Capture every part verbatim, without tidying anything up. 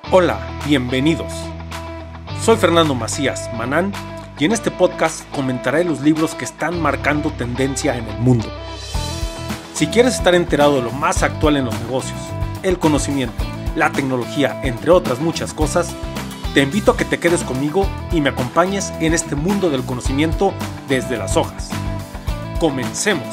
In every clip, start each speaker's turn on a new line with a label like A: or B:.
A: Hola, bienvenidos. Soy Fernando Macías Manán y en este podcast comentaré los libros que están marcando tendencia en el mundo. Si quieres estar enterado de lo más actual en los negocios, el conocimiento, la tecnología, entre otras muchas cosas, te invito a que te quedes conmigo y me acompañes en este mundo del conocimiento desde las hojas. ¡Comencemos!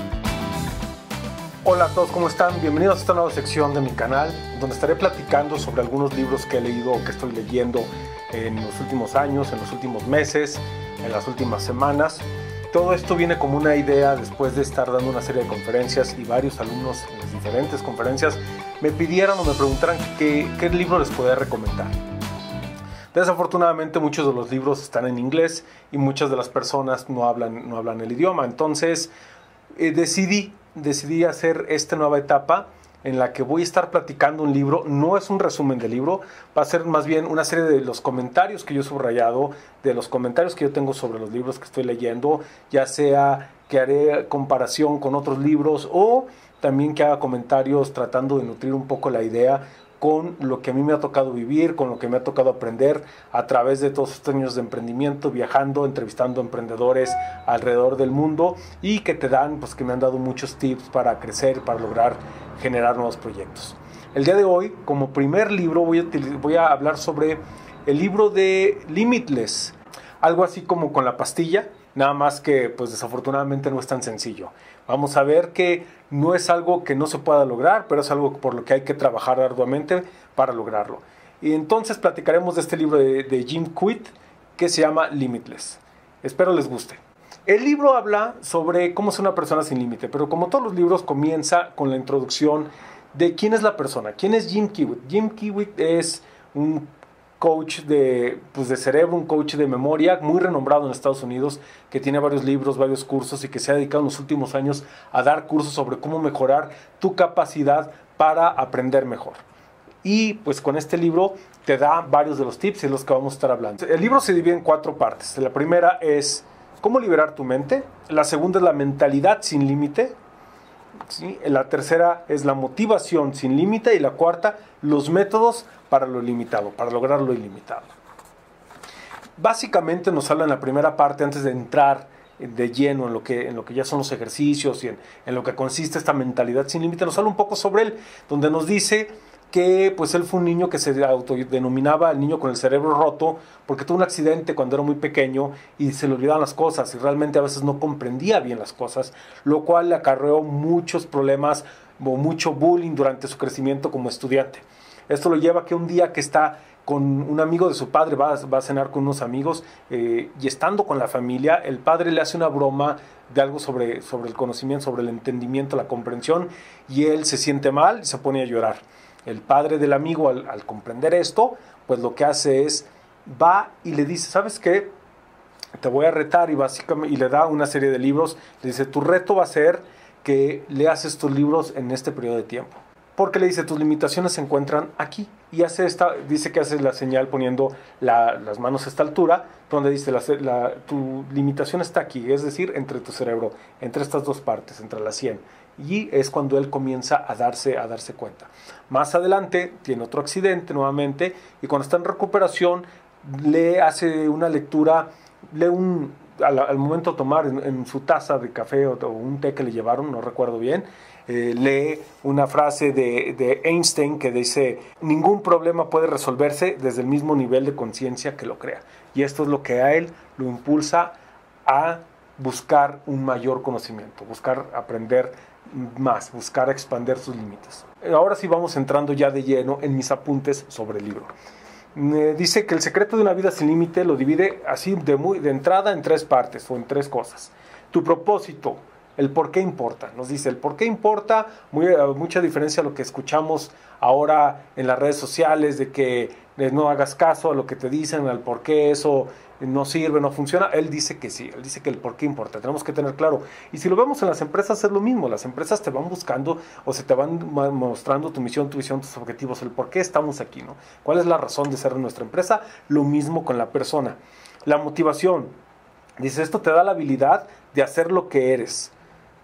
A: Hola a todos, ¿cómo están? Bienvenidos a esta nueva sección de mi canal, donde estaré platicando sobre algunos libros que he leído o que estoy leyendo en los últimos años, en los últimos meses, en las últimas semanas. Todo esto viene como una idea después de estar dando una serie de conferencias y varios alumnos en las diferentes conferencias me pidieron o me preguntaran qué, qué libro les podía recomendar. Desafortunadamente muchos de los libros están en inglés y muchas de las personas no hablan, no hablan el idioma, entonces eh, decidí decidí hacer esta nueva etapa en la que voy a estar platicando un libro. No es un resumen del libro, va a ser más bien una serie de los comentarios que yo he subrayado, de los comentarios que yo tengo sobre los libros que estoy leyendo, ya sea que haré comparación con otros libros o también que haga comentarios tratando de nutrir un poco la idea con lo que a mí me ha tocado vivir, con lo que me ha tocado aprender a través de todos estos años de emprendimiento, viajando, entrevistando emprendedores alrededor del mundo y que te dan, pues que me han dado muchos tips para crecer, para lograr generar nuevos proyectos. El día de hoy, como primer libro, voy a, voy a hablar sobre el libro de Limitless, algo así como con la pastilla, nada más que pues desafortunadamente no es tan sencillo. Vamos a ver que no es algo que no se pueda lograr, pero es algo por lo que hay que trabajar arduamente para lograrlo. Y entonces platicaremos de este libro de, de Jim Quick que se llama Limitless. Espero les guste. El libro habla sobre cómo ser una persona sin límite, pero como todos los libros comienza con la introducción de quién es la persona, quién es Jim Quick. Jim Quick es un coach de, pues de cerebro, un coach de memoria muy renombrado en Estados Unidos, que tiene varios libros, varios cursos y que se ha dedicado en los últimos años a dar cursos sobre cómo mejorar tu capacidad para aprender mejor. Y pues con este libro te da varios de los tips de los que vamos a estar hablando. El libro se divide en cuatro partes. La primera es cómo liberar tu mente, la segunda es la mentalidad sin límite, ¿sí? La tercera es la motivación sin límite y la cuarta, los métodos para lo ilimitado, para lograr lo ilimitado. Básicamente nos habla en la primera parte, antes de entrar de lleno en lo que, en lo que ya son los ejercicios y en, en lo que consiste esta mentalidad sin límite, nos habla un poco sobre él, donde nos dice que pues él fue un niño que se autodenominaba el niño con el cerebro roto porque tuvo un accidente cuando era muy pequeño y se le olvidaban las cosas y realmente a veces no comprendía bien las cosas, lo cual le acarreó muchos problemas o mucho bullying durante su crecimiento como estudiante. Esto lo lleva a que un día que está con un amigo de su padre, va a, va a cenar con unos amigos eh, y estando con la familia, el padre le hace una broma de algo sobre, sobre el conocimiento, sobre el entendimiento, la comprensión, y él se siente mal y se pone a llorar. El padre del amigo, al, al comprender esto, pues lo que hace es, va y le dice, ¿sabes qué? Te voy a retar, y básicamente y le da una serie de libros. Le dice, tu reto va a ser que leas estos libros en este periodo de tiempo. Porque le dice, tus limitaciones se encuentran aquí. Y hace esta, dice que hace la señal poniendo la, las manos a esta altura, donde dice, la, la, tu limitación está aquí, es decir, entre tu cerebro, entre estas dos partes, entre la sien. Y es cuando él comienza a darse, a darse cuenta. Más adelante tiene otro accidente nuevamente, y cuando está en recuperación, le hace una lectura, lee un, al, al momento de tomar en, en su taza de café o, o un té que le llevaron, no recuerdo bien, Eh, lee una frase de, de Einstein que dice, ningún problema puede resolverse desde el mismo nivel de conciencia que lo crea. Y esto es lo que a él lo impulsa a buscar un mayor conocimiento, buscar aprender más, buscar expandir sus límites. Ahora sí vamos entrando ya de lleno en mis apuntes sobre el libro. Eh, dice que el secreto de una vida sin límite lo divide así de, muy, de entrada en tres partes o en tres cosas. Tu propósito, el por qué importa, nos dice el por qué importa, muy, mucha diferencia a lo que escuchamos ahora en las redes sociales, de que no hagas caso a lo que te dicen, al por qué eso no sirve, no funciona. Él dice que sí, él dice que el por qué importa, tenemos que tener claro. Y si lo vemos en las empresas es lo mismo, las empresas te van buscando o se te van mostrando tu misión, tu visión, tus objetivos, el por qué estamos aquí, ¿no? ¿Cuál es la razón de ser de nuestra empresa? Lo mismo con la persona. La motivación, dice, esto te da la habilidad de hacer lo que eres.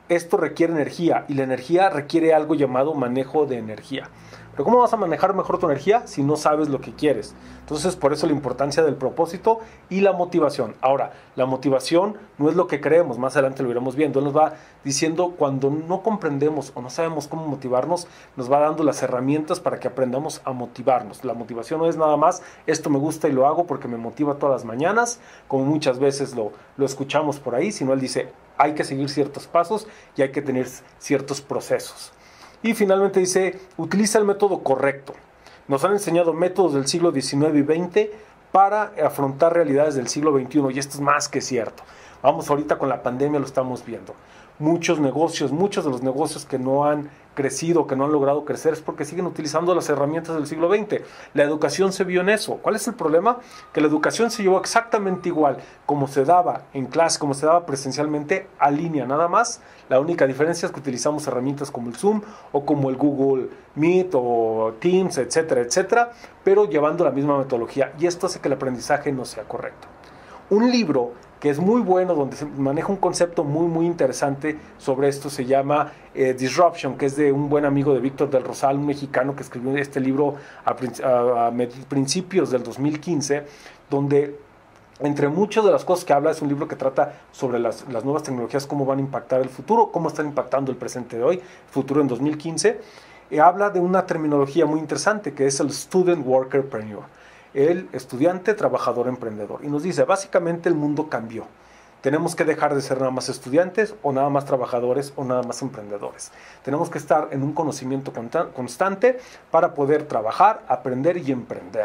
A: esto requiere energía y la energía requiere algo llamado manejo de energía. Pero ¿cómo vas a manejar mejor tu energía si no sabes lo que quieres? Entonces, por eso la importancia del propósito y la motivación. Ahora, la motivación no es lo que creemos, más adelante lo iremos viendo. Él nos va diciendo cuando no comprendemos o no sabemos cómo motivarnos, nos va dando las herramientas para que aprendamos a motivarnos. La motivación no es nada más, esto me gusta y lo hago porque me motiva todas las mañanas, como muchas veces lo, lo escuchamos por ahí, sino él dice, hay que seguir ciertos pasos y hay que tener ciertos procesos. Y finalmente dice, utiliza el método correcto. Nos han enseñado métodos del siglo diecinueve y veinte para afrontar realidades del siglo veintiuno, y esto es más que cierto. Vamos, ahorita con la pandemia lo estamos viendo. Muchos negocios, muchos de los negocios que no han crecido, que no han logrado crecer, es porque siguen utilizando las herramientas del siglo veinte. La educación se vio en eso. ¿Cuál es el problema? Que la educación se llevó exactamente igual, como se daba en clase, como se daba presencialmente, a línea, nada más. La única diferencia es que utilizamos herramientas como el Zoom o como el Google Meet o Teams, etcétera, etcétera, pero llevando la misma metodología. Y esto hace que el aprendizaje no sea correcto. Un libro que es muy bueno, donde se maneja un concepto muy, muy interesante sobre esto, se llama eh, Disruption, que es de un buen amigo de Víctor del Rosal, un mexicano que escribió este libro a, a, a principios del dos mil quince, donde entre muchas de las cosas que habla, es un libro que trata sobre las, las nuevas tecnologías, cómo van a impactar el futuro, cómo están impactando el presente de hoy, futuro en dos mil quince, y habla de una terminología muy interesante, que es el Student Workerpreneur, el estudiante, trabajador, emprendedor. Y nos dice, básicamente el mundo cambió. Tenemos que dejar de ser nada más estudiantes, o nada más trabajadores, o nada más emprendedores. Tenemos que estar en un conocimiento constante para poder trabajar, aprender y emprender.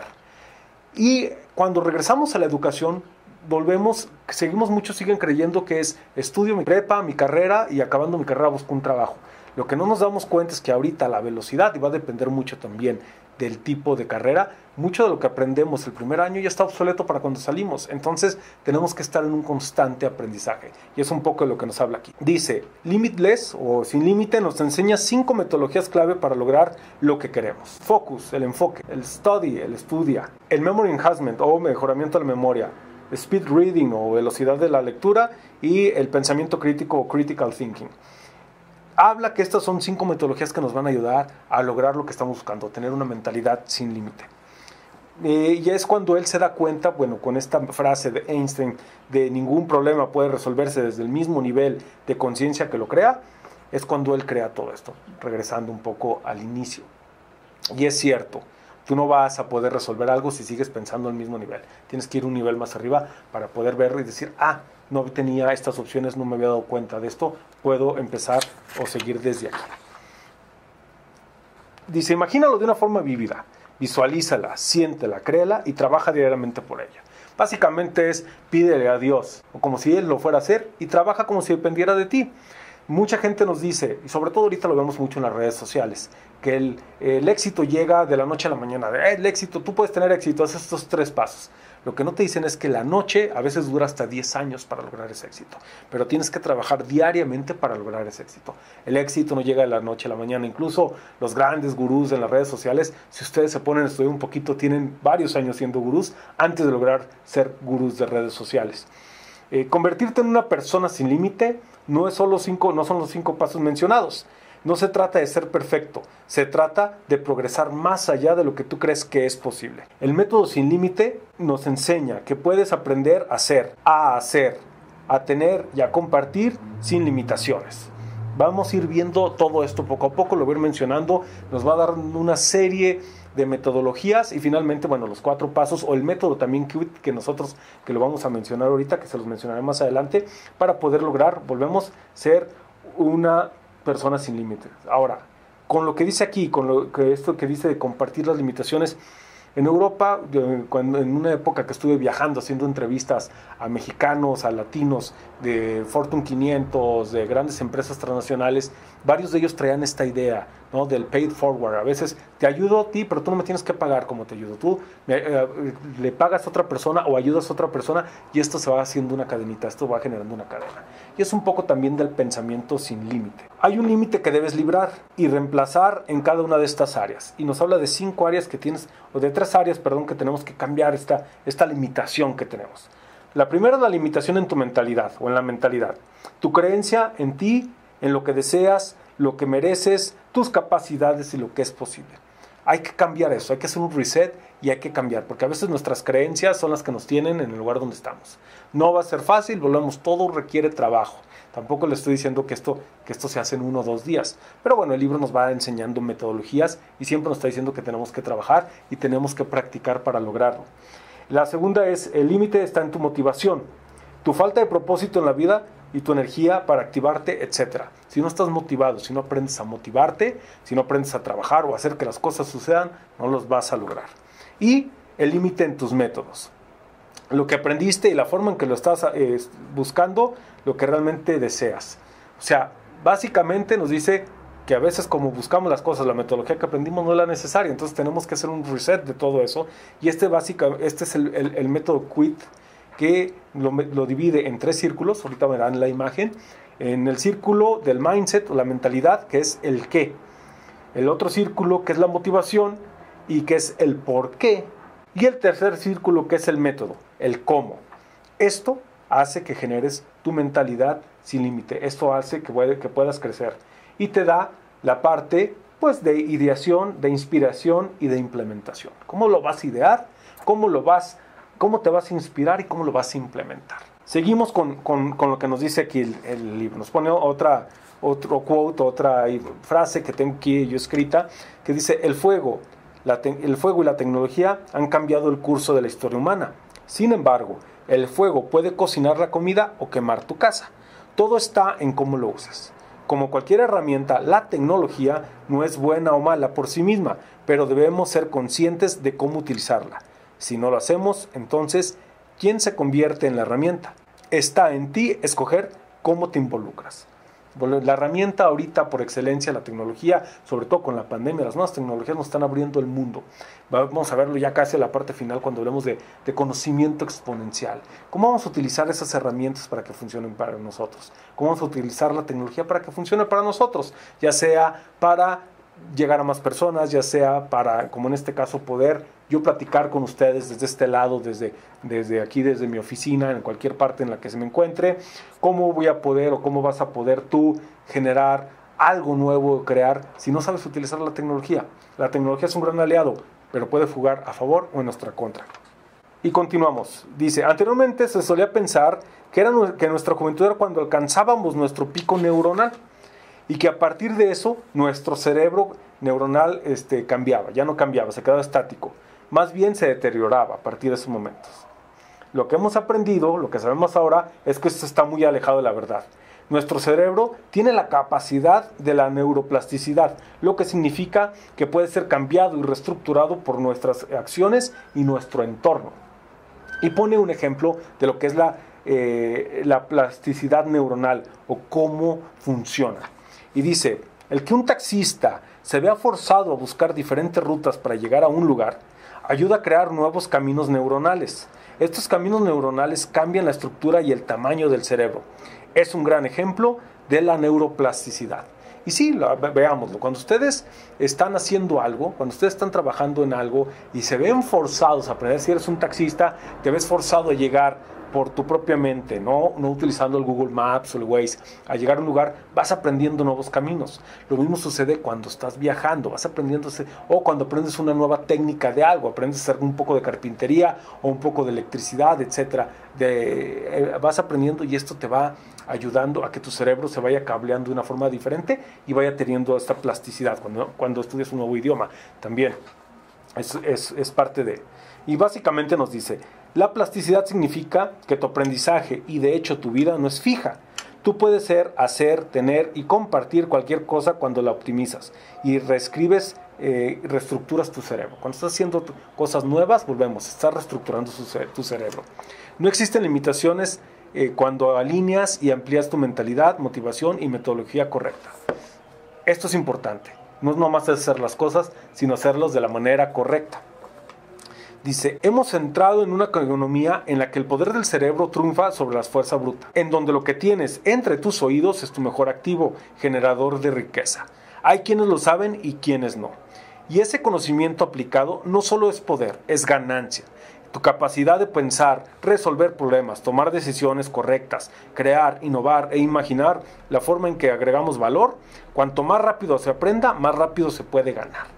A: Y cuando regresamos a la educación, volvemos, seguimos, muchos siguen creyendo que es estudio mi prepa, mi carrera, y acabando mi carrera busco un trabajo. Lo que no nos damos cuenta es que ahorita la velocidad, y va a depender mucho también del tipo de carrera, mucho de lo que aprendemos el primer año ya está obsoleto para cuando salimos. Entonces tenemos que estar en un constante aprendizaje, y es un poco de lo que nos habla aquí. Dice, Limitless o Sin Límite nos enseña cinco metodologías clave para lograr lo que queremos. Focus, el enfoque, el study, el estudia, el memory enhancement o mejoramiento de la memoria, speed reading o velocidad de la lectura, y el pensamiento crítico o critical thinking. Habla que estas son cinco metodologías que nos van a ayudar a lograr lo que estamos buscando, tener una mentalidad sin límite. Eh, y es cuando él se da cuenta, bueno, con esta frase de Einstein, de ningún problema puede resolverse desde el mismo nivel de conciencia que lo crea, es cuando él crea todo esto, regresando un poco al inicio. Y es cierto, tú no vas a poder resolver algo si sigues pensando al mismo nivel. Tienes que ir un nivel más arriba para poder verlo y decir, ah, no tenía estas opciones, no me había dado cuenta de esto, puedo empezar o seguir desde aquí. Dice, imagínalo de una forma vívida, visualízala, siéntela, créela y trabaja diariamente por ella. Básicamente es, pídele a Dios, o como si Él lo fuera a hacer, y trabaja como si dependiera de ti. Mucha gente nos dice, y sobre todo ahorita lo vemos mucho en las redes sociales, que el, el éxito llega de la noche a la mañana. Eh, el éxito, tú puedes tener éxito, haces estos tres pasos. Lo que no te dicen es que la noche a veces dura hasta diez años para lograr ese éxito, pero tienes que trabajar diariamente para lograr ese éxito. El éxito no llega de la noche a la mañana. Incluso los grandes gurús en las redes sociales, si ustedes se ponen a estudiar un poquito, tienen varios años siendo gurús antes de lograr ser gurús de redes sociales. Eh, convertirte en una persona sin límite no es solo cinco, no son los cinco pasos mencionados. No se trata de ser perfecto, se trata de progresar más allá de lo que tú crees que es posible. El método sin límite nos enseña que puedes aprender a ser, a hacer, a tener y a compartir sin limitaciones. Vamos a ir viendo todo esto poco a poco, lo voy a ir mencionando, nos va a dar una serie de metodologías y finalmente, bueno, los cuatro pasos o el método también que, que nosotros, que lo vamos a mencionar ahorita, que se los mencionaré más adelante, para poder lograr, volvemos, ser una persona sin límites. Ahora, con lo que dice aquí, con lo que esto que dice de compartir las limitaciones, en Europa, cuando, en una época que estuve viajando, haciendo entrevistas a mexicanos, a latinos, de Fortune quinientos, de grandes empresas transnacionales, varios de ellos traían esta idea, ¿no?, del paid forward. A veces te ayudo a ti, pero tú no me tienes que pagar como te ayudo. Tú eh, le pagas a otra persona o ayudas a otra persona y esto se va haciendo una cadenita, esto va generando una cadena. Y es un poco también del pensamiento sin límite. Hay un límite que debes librar y reemplazar en cada una de estas áreas. Y nos habla de cinco áreas que tienes, o de tres áreas, perdón, que tenemos que cambiar esta, esta limitación que tenemos. La primera es la limitación en tu mentalidad o en la mentalidad. Tu creencia en ti en lo que deseas, lo que mereces, tus capacidades y lo que es posible. Hay que cambiar eso, hay que hacer un reset y hay que cambiar, porque a veces nuestras creencias son las que nos tienen en el lugar donde estamos. No va a ser fácil, volvemos, todo requiere trabajo. Tampoco le estoy diciendo que esto, que esto se hace en uno o dos días. Pero bueno, el libro nos va enseñando metodologías y siempre nos está diciendo que tenemos que trabajar y tenemos que practicar para lograrlo. La segunda es, el límite está en tu motivación, tu falta de propósito en la vida y tu energía para activarte, etcétera. Si no estás motivado, si no aprendes a motivarte, si no aprendes a trabajar o a hacer que las cosas sucedan, no los vas a lograr. Y el límite en tus métodos. Lo que aprendiste y la forma en que lo estás eh, buscando, lo que realmente deseas. O sea, básicamente nos dice que a veces como buscamos las cosas, la metodología que aprendimos no es la necesaria, entonces tenemos que hacer un reset de todo eso. Y este, básica, este es el, el, el método QUIT, que lo, lo divide en tres círculos, ahorita verán la imagen. En el círculo del mindset o la mentalidad, que es el qué. El otro círculo, que es la motivación y que es el por qué. Y el tercer círculo, que es el método, el cómo. Esto hace que generes tu mentalidad sin límite. Esto hace que, que puedas crecer. Y te da la parte pues, de ideación, de inspiración y de implementación. ¿Cómo lo vas a idear? ¿Cómo lo vas, cómo te vas a inspirar y cómo lo vas a implementar? Seguimos con, con, con lo que nos dice aquí el, el libro. Nos pone otra, otro quote, otra frase que tengo aquí yo escrita, que dice, el fuego, la te, el fuego y la tecnología han cambiado el curso de la historia humana. Sin embargo, el fuego puede cocinar la comida o quemar tu casa. Todo está en cómo lo usas. Como cualquier herramienta, la tecnología no es buena o mala por sí misma, pero debemos ser conscientes de cómo utilizarla. Si no lo hacemos, entonces, ¿quién se convierte en la herramienta? Está en ti escoger cómo te involucras. La herramienta ahorita por excelencia, la tecnología, sobre todo con la pandemia, las nuevas tecnologías nos están abriendo el mundo. Vamos a verlo ya casi a la parte final cuando hablemos de, de conocimiento exponencial. ¿Cómo vamos a utilizar esas herramientas para que funcionen para nosotros? ¿Cómo vamos a utilizar la tecnología para que funcione para nosotros? Ya sea para llegar a más personas, ya sea para, como en este caso, poder yo platicar con ustedes desde este lado, desde, desde aquí, desde mi oficina, en cualquier parte en la que se me encuentre. ¿Cómo voy a poder o cómo vas a poder tú generar algo nuevo, crear, si no sabes utilizar la tecnología? La tecnología es un gran aliado, pero puede jugar a favor o en nuestra contra. Y continuamos. Dice, anteriormente se solía pensar que, era, que nuestra juventud era cuando alcanzábamos nuestro pico neuronal, y que a partir de eso nuestro cerebro neuronal este, cambiaba, ya no cambiaba, se quedaba estático, más bien se deterioraba a partir de esos momentos. Lo que hemos aprendido, lo que sabemos ahora, es que esto está muy alejado de la verdad. Nuestro cerebro tiene la capacidad de la neuroplasticidad, lo que significa que puede ser cambiado y reestructurado por nuestras acciones y nuestro entorno. Y pone un ejemplo de lo que es la, eh, la plasticidad neuronal o cómo funciona. Y dice, el que un taxista se vea forzado a buscar diferentes rutas para llegar a un lugar, ayuda a crear nuevos caminos neuronales. Estos caminos neuronales cambian la estructura y el tamaño del cerebro. Es un gran ejemplo de la neuroplasticidad. Y sí, lo, veámoslo, cuando ustedes están haciendo algo, cuando ustedes están trabajando en algo y se ven forzados a aprender, si eres un taxista, te ves forzado a llegar por tu propia mente, no, no utilizando el Google Maps o el Waze, a llegar a un lugar, vas aprendiendo nuevos caminos. Lo mismo sucede cuando estás viajando, vas aprendiendo, o cuando aprendes una nueva técnica de algo, aprendes a hacer un poco de carpintería o un poco de electricidad, etcétera. De, eh, vas aprendiendo y esto te va ayudando a que tu cerebro se vaya cableando de una forma diferente y vaya teniendo esta plasticidad cuando, cuando estudias un nuevo idioma también. Es, es, es parte de... Y básicamente nos dice, la plasticidad significa que tu aprendizaje y de hecho tu vida no es fija. Tú puedes ser, hacer, tener y compartir cualquier cosa cuando la optimizas y reescribes, eh, reestructuras tu cerebro. Cuando estás haciendo cosas nuevas, volvemos, estás reestructurando su, tu cerebro. No existen limitaciones eh, cuando alineas y amplías tu mentalidad, motivación y metodología correcta. Esto es importante. No es nomás hacer las cosas, sino hacerlas de la manera correcta. Dice, hemos entrado en una economía en la que el poder del cerebro triunfa sobre la fuerza bruta, en donde lo que tienes entre tus oídos es tu mejor activo, generador de riqueza. Hay quienes lo saben y quienes no. Y ese conocimiento aplicado no solo es poder, es ganancia. Tu capacidad de pensar, resolver problemas, tomar decisiones correctas, crear, innovar e imaginar la forma en que agregamos valor, cuanto más rápido se aprenda, más rápido se puede ganar.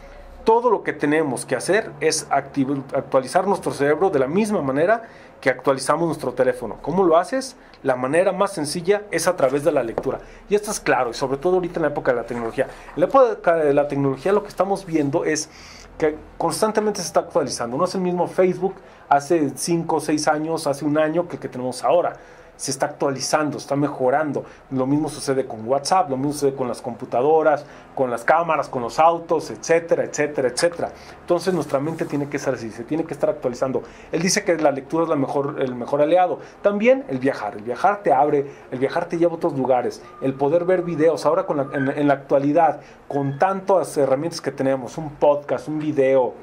A: Todo lo que tenemos que hacer es actualizar nuestro cerebro de la misma manera que actualizamos nuestro teléfono. ¿Cómo lo haces? La manera más sencilla es a través de la lectura. Y esto es claro, y sobre todo ahorita en la época de la tecnología. En la época de la tecnología lo que estamos viendo es que constantemente se está actualizando. No es el mismo Facebook hace cinco o seis años, hace un año que el que tenemos ahora. Se está actualizando, está mejorando. Lo mismo sucede con WhatsApp, lo mismo sucede con las computadoras, con las cámaras, con los autos, etcétera, etcétera, etcétera. Entonces nuestra mente tiene que ser así, se tiene que estar actualizando. Él dice que la lectura es la mejor, el mejor aliado. También el viajar. El viajar te abre, el viajar te lleva a otros lugares. El poder ver videos. Ahora con la, en, en la actualidad, con tantas herramientas que tenemos, un podcast, un video,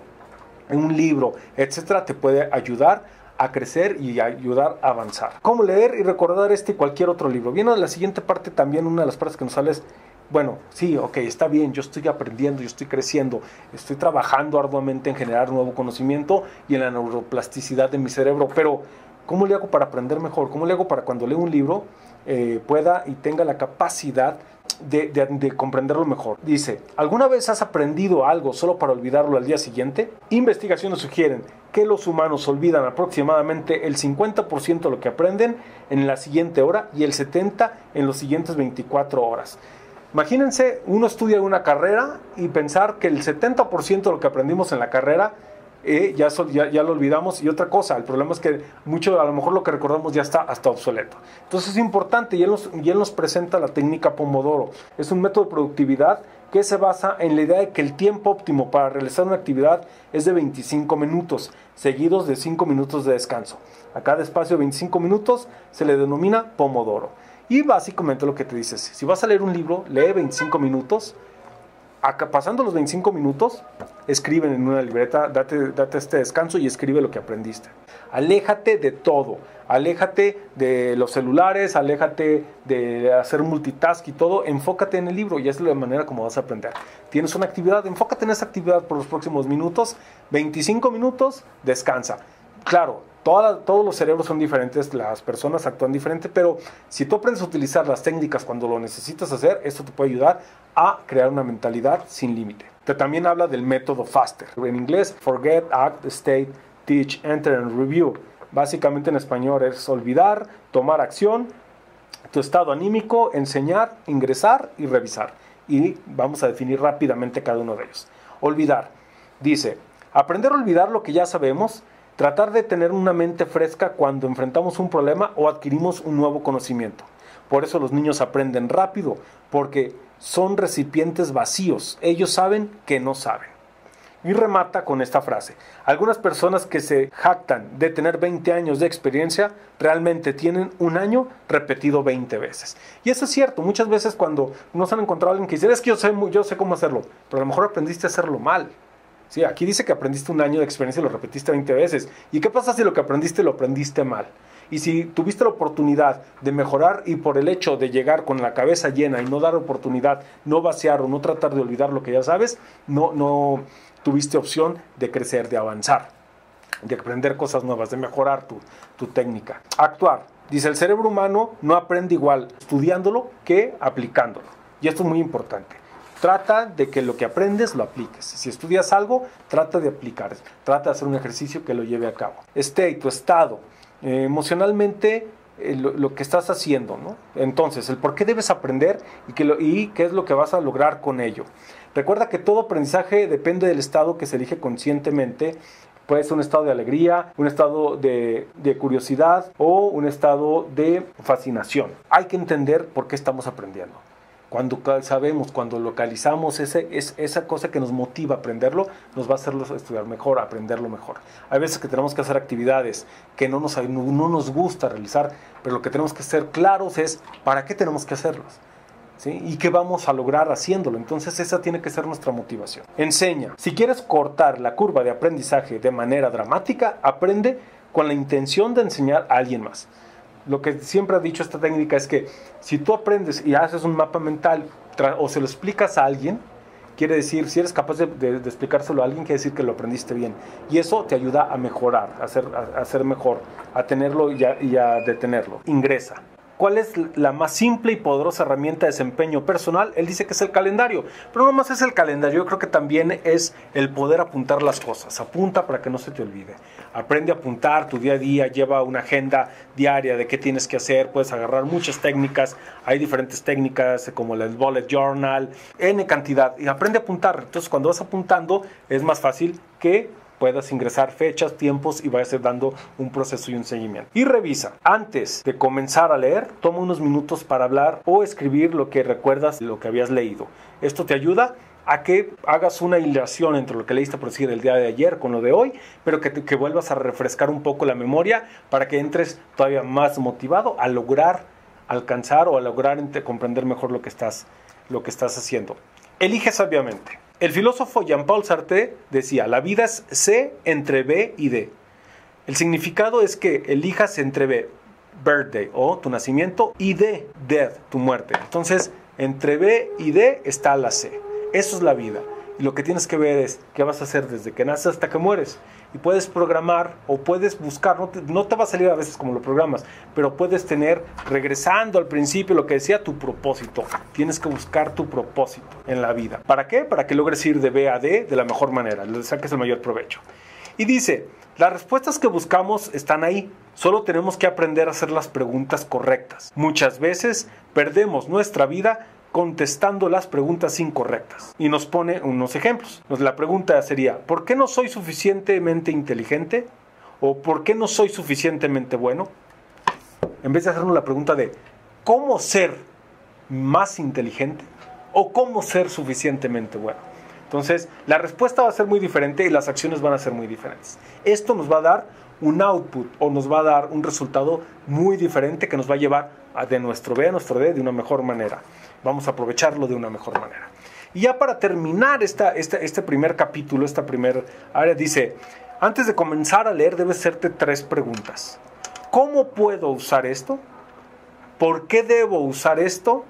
A: un libro, etcétera, te puede ayudar a crecer y a ayudar a avanzar. ¿Cómo leer y recordar este y cualquier otro libro? Viene la siguiente parte también, una de las partes que nos sale es, bueno, sí, ok, está bien, yo estoy aprendiendo, yo estoy creciendo, estoy trabajando arduamente en generar nuevo conocimiento y en la neuroplasticidad de mi cerebro, pero ¿cómo le hago para aprender mejor? ¿Cómo le hago para cuando leo un libro eh, pueda y tenga la capacidad De, de, de comprenderlo mejor? Dice, ¿alguna vez has aprendido algo solo para olvidarlo al día siguiente? Investigaciones sugieren que los humanos olvidan aproximadamente el cincuenta por ciento de lo que aprenden en la siguiente hora y el setenta por ciento en los siguientes veinticuatro horas. Imagínense, uno estudia una carrera y pensar que el setenta por ciento de lo que aprendimos en la carrera Eh, ya, ya, ya lo olvidamos. Y otra cosa, el problema es que mucho, a lo mejor lo que recordamos ya está hasta obsoleto. Entonces es importante, y él, nos, y él nos presenta la técnica Pomodoro. Es un método de productividad que se basa en la idea de que el tiempo óptimo para realizar una actividad es de veinticinco minutos, seguidos de cinco minutos de descanso. A cada espacio de veinticinco minutos se le denomina Pomodoro. Y básicamente lo que te dice es, si vas a leer un libro, lee veinticinco minutos. Acá, pasando los veinticinco minutos, escriben en una libreta, date, date este descanso y escribe lo que aprendiste. Aléjate de todo, aléjate de los celulares, aléjate de hacer multitask y todo, enfócate en el libro y es la manera como vas a aprender. Tienes una actividad, enfócate en esa actividad por los próximos minutos, veinticinco minutos, descansa. Claro, toda, todos los cerebros son diferentes, las personas actúan diferente, pero si tú aprendes a utilizar las técnicas cuando lo necesitas hacer, esto te puede ayudar a crear una mentalidad sin límite. Te también habla del método FASTER. En inglés, Forget, Act, State, Teach, Enter and Review. Básicamente en español es olvidar, tomar acción, tu estado anímico, enseñar, ingresar y revisar. Y vamos a definir rápidamente cada uno de ellos. Olvidar. Dice, aprender a olvidar lo que ya sabemos, tratar de tener una mente fresca cuando enfrentamos un problema o adquirimos un nuevo conocimiento. Por eso los niños aprenden rápido, porque son recipientes vacíos. Ellos saben que no saben. Y remata con esta frase. Algunas personas que se jactan de tener veinte años de experiencia, realmente tienen un año repetido veinte veces. Y eso es cierto. Muchas veces cuando nos han encontrado a alguien que dice, es que yo sé, yo sé cómo hacerlo, pero a lo mejor aprendiste a hacerlo mal. Sí, aquí dice que aprendiste un año de experiencia y lo repetiste veinte veces. ¿Y qué pasa si lo que aprendiste lo aprendiste mal? Y si tuviste la oportunidad de mejorar y por el hecho de llegar con la cabeza llena y no dar oportunidad, no vaciar o no tratar de olvidar lo que ya sabes, no, no tuviste opción de crecer, de avanzar, de aprender cosas nuevas, de mejorar tu, tu técnica. Actuar. Dice, el cerebro humano no aprende igual estudiándolo que aplicándolo. Y esto es muy importante. Trata de que lo que aprendes lo apliques. Si estudias algo, trata de aplicar. Trata de hacer un ejercicio que lo lleve a cabo. State, tu estado. Eh, emocionalmente, eh, lo, lo que estás haciendo, ¿no? Entonces, el por qué debes aprender y, que lo, y qué es lo que vas a lograr con ello. Recuerda que todo aprendizaje depende del estado que se elige conscientemente. Puede ser un estado de alegría, un estado de, de curiosidad o un estado de fascinación. Hay que entender por qué estamos aprendiendo. Cuando sabemos, cuando localizamos ese, es, esa cosa que nos motiva a aprenderlo, nos va a hacerlo estudiar mejor, aprenderlo mejor. Hay veces que tenemos que hacer actividades que no nos, no nos gusta realizar, pero lo que tenemos que ser claros es para qué tenemos que hacerlos, ¿sí? Y qué vamos a lograr haciéndolo. Entonces esa tiene que ser nuestra motivación. Enseña. Si quieres cortar la curva de aprendizaje de manera dramática, aprende con la intención de enseñar a alguien más. Lo que siempre ha dicho esta técnica es que si tú aprendes y haces un mapa mental o se lo explicas a alguien, quiere decir, si eres capaz de, de, de explicárselo a alguien, quiere decir que lo aprendiste bien. Y eso te ayuda a mejorar, a ser, a, a ser mejor, a tenerlo y a, y a detenerlo. Ingresa. ¿Cuál es la más simple y poderosa herramienta de desempeño personal? Él dice que es el calendario, pero no más es el calendario, yo creo que también es el poder apuntar las cosas. Apunta para que no se te olvide. Aprende a apuntar tu día a día, lleva una agenda diaria de qué tienes que hacer, puedes agarrar muchas técnicas, hay diferentes técnicas como el bullet journal, N cantidad, y aprende a apuntar. Entonces cuando vas apuntando es más fácil que puedas ingresar fechas, tiempos y vayas dando un proceso y un seguimiento. Y revisa. Antes de comenzar a leer, toma unos minutos para hablar o escribir lo que recuerdas de lo que habías leído. Esto te ayuda a que hagas una hilación entre lo que leíste, por decir, el día de ayer con lo de hoy, pero que, te, que vuelvas a refrescar un poco la memoria para que entres todavía más motivado a lograr alcanzar o a lograr ente, comprender mejor lo que estás, lo que estás haciendo. Elige sabiamente. El filósofo Jean-Paul Sartre decía, la vida es C entre B y D. El significado es que elijas entre B, birthday o tu nacimiento, y D, death, tu muerte. Entonces, entre B y D está la C. Eso es la vida. Y lo que tienes que ver es qué vas a hacer desde que naces hasta que mueres. Y puedes programar o puedes buscar, no te, no te va a salir a veces como lo programas, pero puedes tener, regresando al principio, lo que decía, tu propósito. Tienes que buscar tu propósito en la vida. ¿Para qué? Para que logres ir de B a D de la mejor manera, le saques el mayor provecho. Y dice, las respuestas que buscamos están ahí. Solo tenemos que aprender a hacer las preguntas correctas. Muchas veces perdemos nuestra vida contestando las preguntas incorrectas. Y nos pone unos ejemplos. La pregunta sería, ¿por qué no soy suficientemente inteligente? ¿O por qué no soy suficientemente bueno? En vez de hacernos la pregunta de, ¿cómo ser más inteligente? ¿O cómo ser suficientemente bueno? Entonces, la respuesta va a ser muy diferente y las acciones van a ser muy diferentes. Esto nos va a dar un output o nos va a dar un resultado muy diferente que nos va a llevar a de nuestro B a nuestro D de una mejor manera. Vamos a aprovecharlo de una mejor manera. Y ya para terminar esta, esta, este primer capítulo, esta primera área, dice, antes de comenzar a leer debes hacerte tres preguntas. ¿Cómo puedo usar esto? ¿Por qué debo usar esto?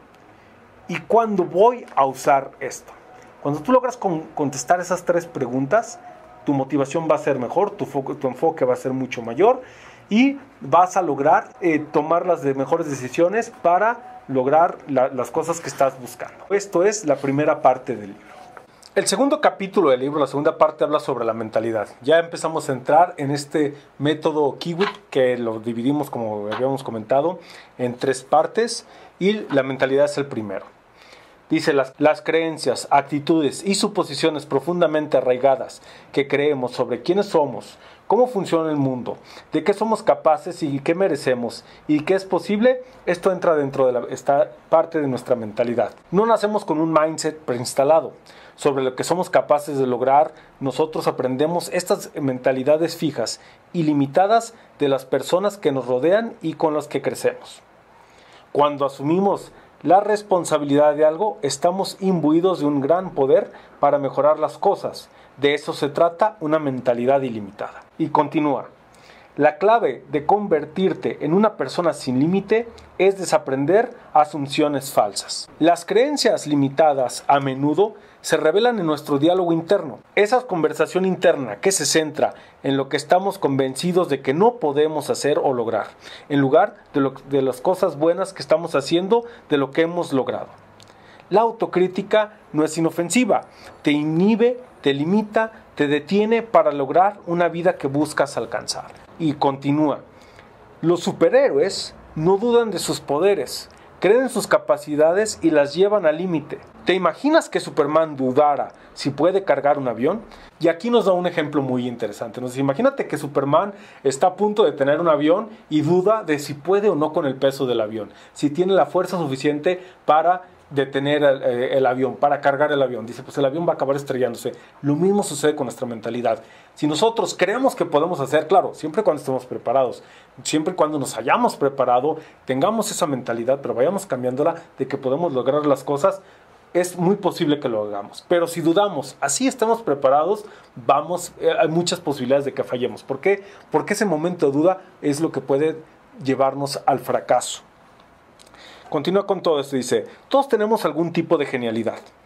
A: ¿Y cuándo voy a usar esto? Cuando tú logras con, contestar esas tres preguntas, tu motivación va a ser mejor, tu, foco, tu enfoque va a ser mucho mayor y vas a lograr eh, tomar las de mejores decisiones para lograr la, las cosas que estás buscando. Esto es la primera parte del libro. El segundo capítulo del libro, la segunda parte, habla sobre la mentalidad. Ya empezamos a entrar en este método Kiewit, que lo dividimos, como habíamos comentado, en tres partes, y la mentalidad es el primero. Dice, las, las creencias, actitudes y suposiciones profundamente arraigadas que creemos sobre quiénes somos, cómo funciona el mundo, de qué somos capaces y qué merecemos y qué es posible, esto entra dentro de la, esta parte de nuestra mentalidad. No nacemos con un mindset preinstalado sobre lo que somos capaces de lograr. Nosotros aprendemos estas mentalidades fijas y limitadas de las personas que nos rodean y con las que crecemos. Cuando asumimos la responsabilidad de algo, estamos imbuidos de un gran poder para mejorar las cosas. De eso se trata una mentalidad ilimitada. Y continúa. La clave de convertirte en una persona sin límite es desaprender asunciones falsas. Las creencias limitadas a menudo se revelan en nuestro diálogo interno. Esa conversación interna que se centra en lo que estamos convencidos de que no podemos hacer o lograr, en lugar de, lo, de las cosas buenas que estamos haciendo, de lo que hemos logrado. La autocrítica no es inofensiva, te inhibe, te limita, te detiene para lograr una vida que buscas alcanzar. Y continúa. Los superhéroes no dudan de sus poderes, creen en sus capacidades y las llevan al límite. ¿Te imaginas que Superman dudara si puede cargar un avión? Y aquí nos da un ejemplo muy interesante. Nos dice, imagínate que Superman está a punto de tener un avión y duda de si puede o no con el peso del avión, si tiene la fuerza suficiente para detener el, el avión, para cargar el avión. Dice, pues el avión va a acabar estrellándose. Lo mismo sucede con nuestra mentalidad. Si nosotros creemos que podemos hacer, claro, siempre cuando estemos preparados, siempre cuando nos hayamos preparado, tengamos esa mentalidad, pero vayamos cambiándola de que podemos lograr las cosas, es muy posible que lo hagamos. Pero si dudamos, así estamos preparados, vamos, eh, hay muchas posibilidades de que fallemos. ¿Por qué? Porque ese momento de duda es lo que puede llevarnos al fracaso. Continúa con todo esto, dice, todos tenemos algún tipo de genialidad.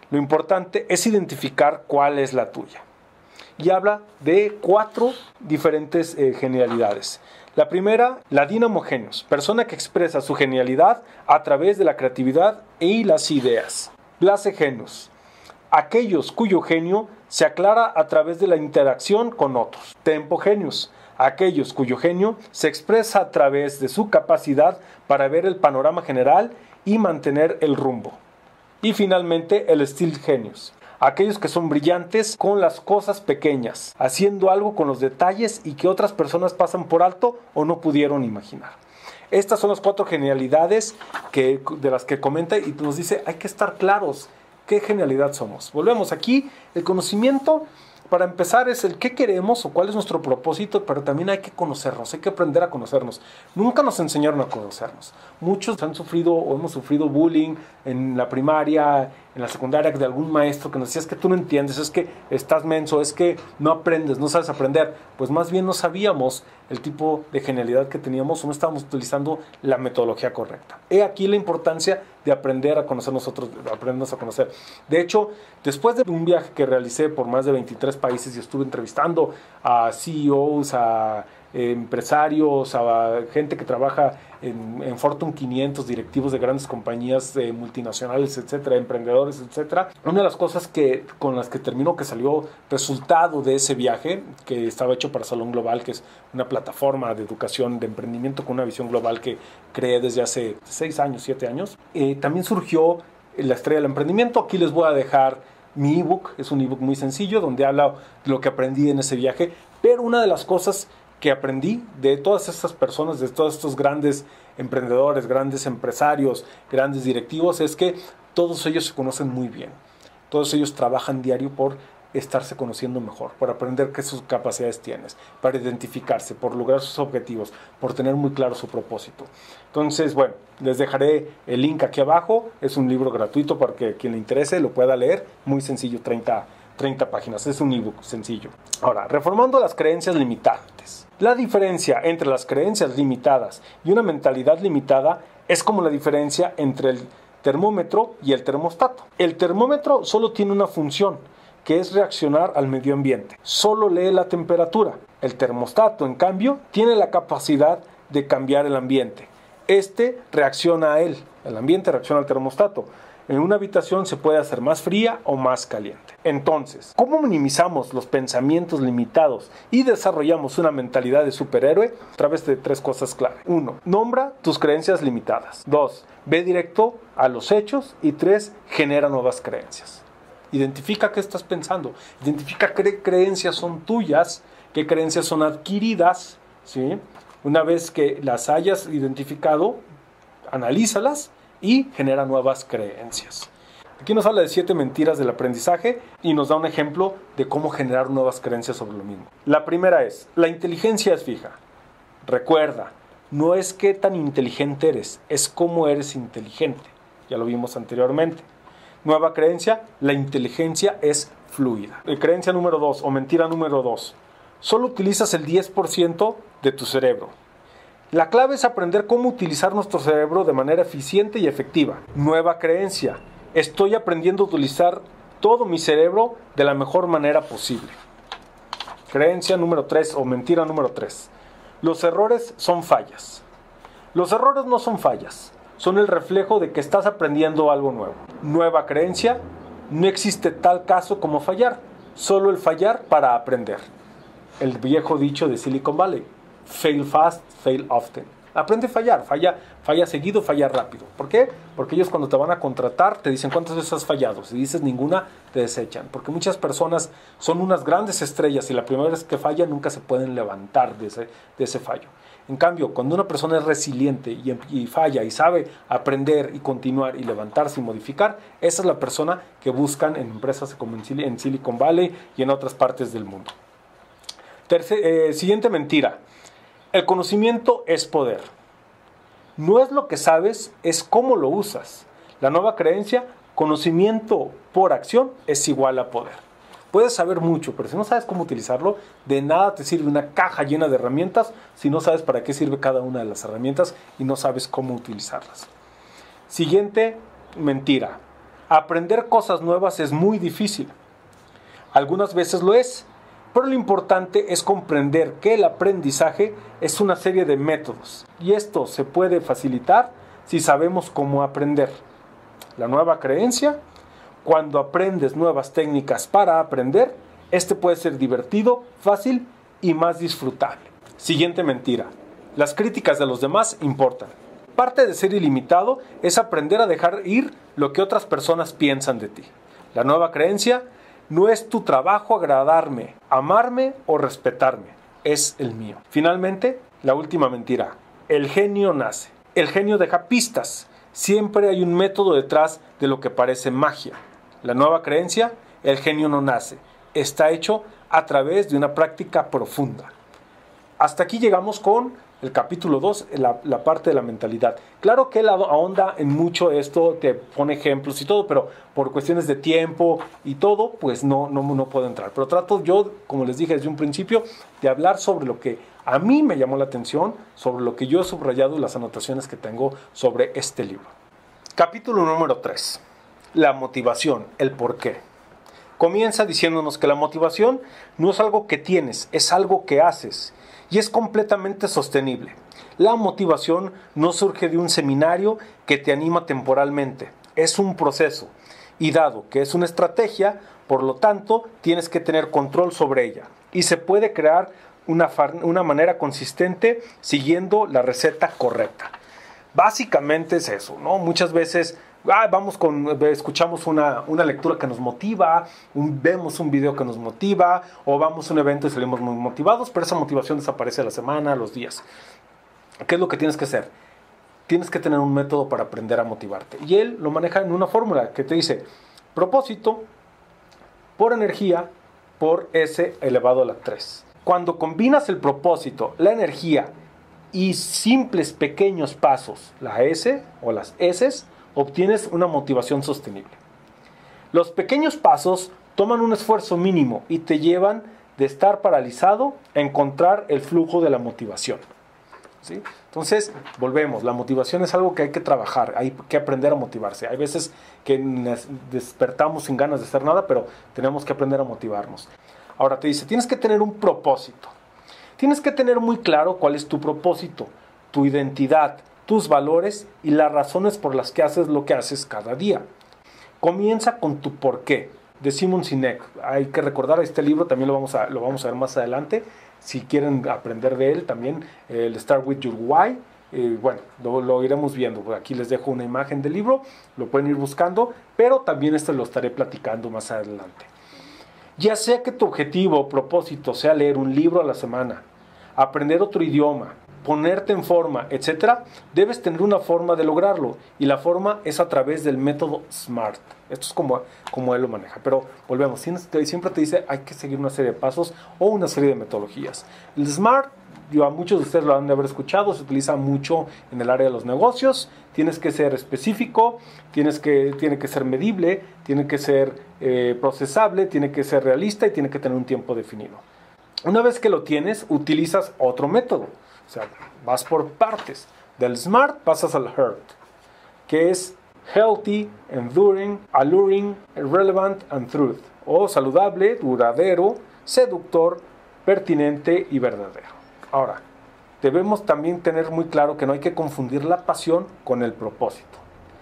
A: Lo importante es identificar cuál es la tuya. Y habla de cuatro diferentes eh, genialidades. La primera, la dinamogenios, persona que expresa su genialidad a través de la creatividad y las ideas. Blasegenios, aquellos cuyo genio se aclara a través de la interacción con otros. Tempogenios, aquellos cuyo genio se expresa a través de su capacidad para ver el panorama general y mantener el rumbo. Y finalmente, el stilgenios, aquellos que son brillantes con las cosas pequeñas, haciendo algo con los detalles y que otras personas pasan por alto o no pudieron imaginar. Estas son las cuatro genialidades que, de las que comenta y nos dice, hay que estar claros qué genialidad somos. Volvemos aquí, el conocimiento, para empezar, es el qué queremos o cuál es nuestro propósito, pero también hay que conocernos, hay que aprender a conocernos. Nunca nos enseñaron a conocernos. Muchos han sufrido o hemos sufrido bullying en la primaria, en la secundaria, de algún maestro que nos decía, es que tú no entiendes, es que estás menso, es que no aprendes, no sabes aprender. Pues más bien no sabíamos el tipo de genialidad que teníamos o no estábamos utilizando la metodología correcta. He aquí la importancia de aprender a conocer nosotros, aprendernos a conocer. De hecho, después de un viaje que realicé por más de veintitrés países y estuve entrevistando a C E Os, a eh, empresarios, a gente que trabaja en, en Fortune quinientos, directivos de grandes compañías eh, multinacionales, etcétera, emprendedores, etcétera. Una de las cosas que, con las que terminó, que salió resultado de ese viaje, que estaba hecho para Salón Global, que es una plataforma de educación, de emprendimiento con una visión global que creé desde hace seis años, siete años, eh, también surgió la estrella del emprendimiento. Aquí les voy a dejar mi ebook, es un ebook muy sencillo donde habla de lo que aprendí en ese viaje, pero una de las cosas que aprendí de todas estas personas, de todos estos grandes emprendedores, grandes empresarios, grandes directivos, es que todos ellos se conocen muy bien. Todos ellos trabajan diario por estarse conociendo mejor, por aprender qué sus capacidades tienes, para identificarse, por lograr sus objetivos, por tener muy claro su propósito. Entonces, bueno, les dejaré el link aquí abajo. Es un libro gratuito para que quien le interese lo pueda leer. Muy sencillo, treinta, treinta páginas. Es un ebook sencillo. Ahora, reformando las creencias limitantes. La diferencia entre las creencias limitadas y una mentalidad limitada es como la diferencia entre el termómetro y el termostato. El termómetro solo tiene una función, que es reaccionar al medio ambiente. Solo lee la temperatura. El termostato, en cambio, tiene la capacidad de cambiar el ambiente. Este reacciona a él. El ambiente reacciona al termostato. En una habitación se puede hacer más fría o más caliente. Entonces, ¿cómo minimizamos los pensamientos limitados y desarrollamos una mentalidad de superhéroe? A través de tres cosas clave. Uno, nombra tus creencias limitadas. Dos, ve directo a los hechos. Y tres, genera nuevas creencias. Identifica qué estás pensando. Identifica qué creencias son tuyas, qué creencias son adquiridas, ¿sí? Una vez que las hayas identificado, analízalas y genera nuevas creencias. Aquí nos habla de siete mentiras del aprendizaje y nos da un ejemplo de cómo generar nuevas creencias sobre lo mismo. La primera es, la inteligencia es fija. Recuerda, no es qué tan inteligente eres, es cómo eres inteligente. Ya lo vimos anteriormente. Nueva creencia, la inteligencia es fluida. Creencia número dos o mentira número dos. Solo utilizas el diez por ciento de tu cerebro. La clave es aprender cómo utilizar nuestro cerebro de manera eficiente y efectiva. Nueva creencia. Estoy aprendiendo a utilizar todo mi cerebro de la mejor manera posible. Creencia número tres o mentira número tres. Los errores son fallas. Los errores no son fallas. Son el reflejo de que estás aprendiendo algo nuevo. Nueva creencia, no existe tal caso como fallar, solo el fallar para aprender. El viejo dicho de Silicon Valley, fail fast, fail often. Aprende a fallar, falla, falla seguido, falla rápido. ¿Por qué? Porque ellos cuando te van a contratar te dicen cuántas veces has fallado. Si dices ninguna, te desechan. Porque muchas personas son unas grandes estrellas y la primera vez que fallan nunca se pueden levantar de ese, de ese fallo. En cambio, cuando una persona es resiliente y, y falla y sabe aprender y continuar y levantarse y modificar, esa es la persona que buscan en empresas como en, en Silicon Valley y en otras partes del mundo. Tercer, eh, siguiente mentira. El conocimiento es poder. No es lo que sabes, es cómo lo usas. La nueva creencia, conocimiento por acción es igual a poder. Puedes saber mucho, pero si no sabes cómo utilizarlo, de nada te sirve una caja llena de herramientas si no sabes para qué sirve cada una de las herramientas y no sabes cómo utilizarlas. Siguiente mentira. Aprender cosas nuevas es muy difícil. Algunas veces lo es, pero lo importante es comprender que el aprendizaje es una serie de métodos y esto se puede facilitar si sabemos cómo aprender. La nueva creencia: cuando aprendes nuevas técnicas para aprender, este puede ser divertido, fácil y más disfrutable. Siguiente mentira: las críticas de los demás importan. Parte de ser ilimitado es aprender a dejar ir lo que otras personas piensan de ti. La nueva creencia: no es tu trabajo agradarme, amarme o respetarme, es el mío. Finalmente, la última mentira: el genio nace. El genio deja pistas. Siempre hay un método detrás de lo que parece magia. La nueva creencia: el genio no nace, está hecho a través de una práctica profunda. Hasta aquí llegamos con el capítulo dos, la, la parte de la mentalidad. Claro que él ahonda en mucho esto, te pone ejemplos y todo, pero por cuestiones de tiempo y todo, pues no, no, no puedo entrar. Pero trato yo, como les dije desde un principio, de hablar sobre lo que a mí me llamó la atención, sobre lo que yo he subrayado y las anotaciones que tengo sobre este libro. Capítulo número tres. La motivación, el porqué. Comienza diciéndonos que la motivación no es algo que tienes, es algo que haces. Y es completamente sostenible. La motivación no surge de un seminario que te anima temporalmente. Es un proceso. Y dado que es una estrategia, por lo tanto, tienes que tener control sobre ella. Y se puede crear una, una manera consistente siguiendo la receta correcta. Básicamente es eso, ¿no? Muchas veces ah, vamos con, escuchamos una, una lectura que nos motiva, un, vemos un video que nos motiva, o vamos a un evento y salimos muy motivados, pero esa motivación desaparece a la semana, a los días. ¿Qué es lo que tienes que hacer? Tienes que tener un método para aprender a motivarte. Y él lo maneja en una fórmula que te dice: propósito por energía por S elevado a la tres. Cuando combinas el propósito, la energía y simples pequeños pasos, la S o las S, obtienes una motivación sostenible. Los pequeños pasos toman un esfuerzo mínimo y te llevan de estar paralizado a encontrar el flujo de la motivación. ¿Sí? Entonces, volvemos, la motivación es algo que hay que trabajar, hay que aprender a motivarse. Hay veces que despertamos sin ganas de hacer nada, pero tenemos que aprender a motivarnos. Ahora te dice, tienes que tener un propósito. Tienes que tener muy claro cuál es tu propósito, tu identidad, tus valores y las razones por las que haces lo que haces cada día. Comienza con tu porqué, de Simon Sinek. Hay que recordar este libro, también lo vamos a, lo vamos a ver más adelante. Si quieren aprender de él, también el Start With Your Why. Eh, bueno, lo, lo iremos viendo. Aquí les dejo una imagen del libro, lo pueden ir buscando, pero también esto lo estaré platicando más adelante. Ya sea que tu objetivo o propósito sea leer un libro a la semana, aprender otro idioma, ponerte en forma, etcétera, debes tener una forma de lograrlo. Y la forma es a través del método SMART. Esto es como, como él lo maneja. Pero volvemos, siempre te dice hay que seguir una serie de pasos o una serie de metodologías. El SMART, yo, a muchos de ustedes lo han de haber escuchado, se utiliza mucho en el área de los negocios. Tienes que ser específico, tienes que, tiene que ser medible, tiene que ser eh, procesable, tiene que ser realista y tiene que tener un tiempo definido. Una vez que lo tienes, utilizas otro método. O sea, vas por partes. Del SMART pasas al HEART, que es Healthy, Enduring, Alluring, Relevant and Truth. O saludable, duradero, seductor, pertinente y verdadero. Ahora, debemos también tener muy claro que no hay que confundir la pasión con el propósito.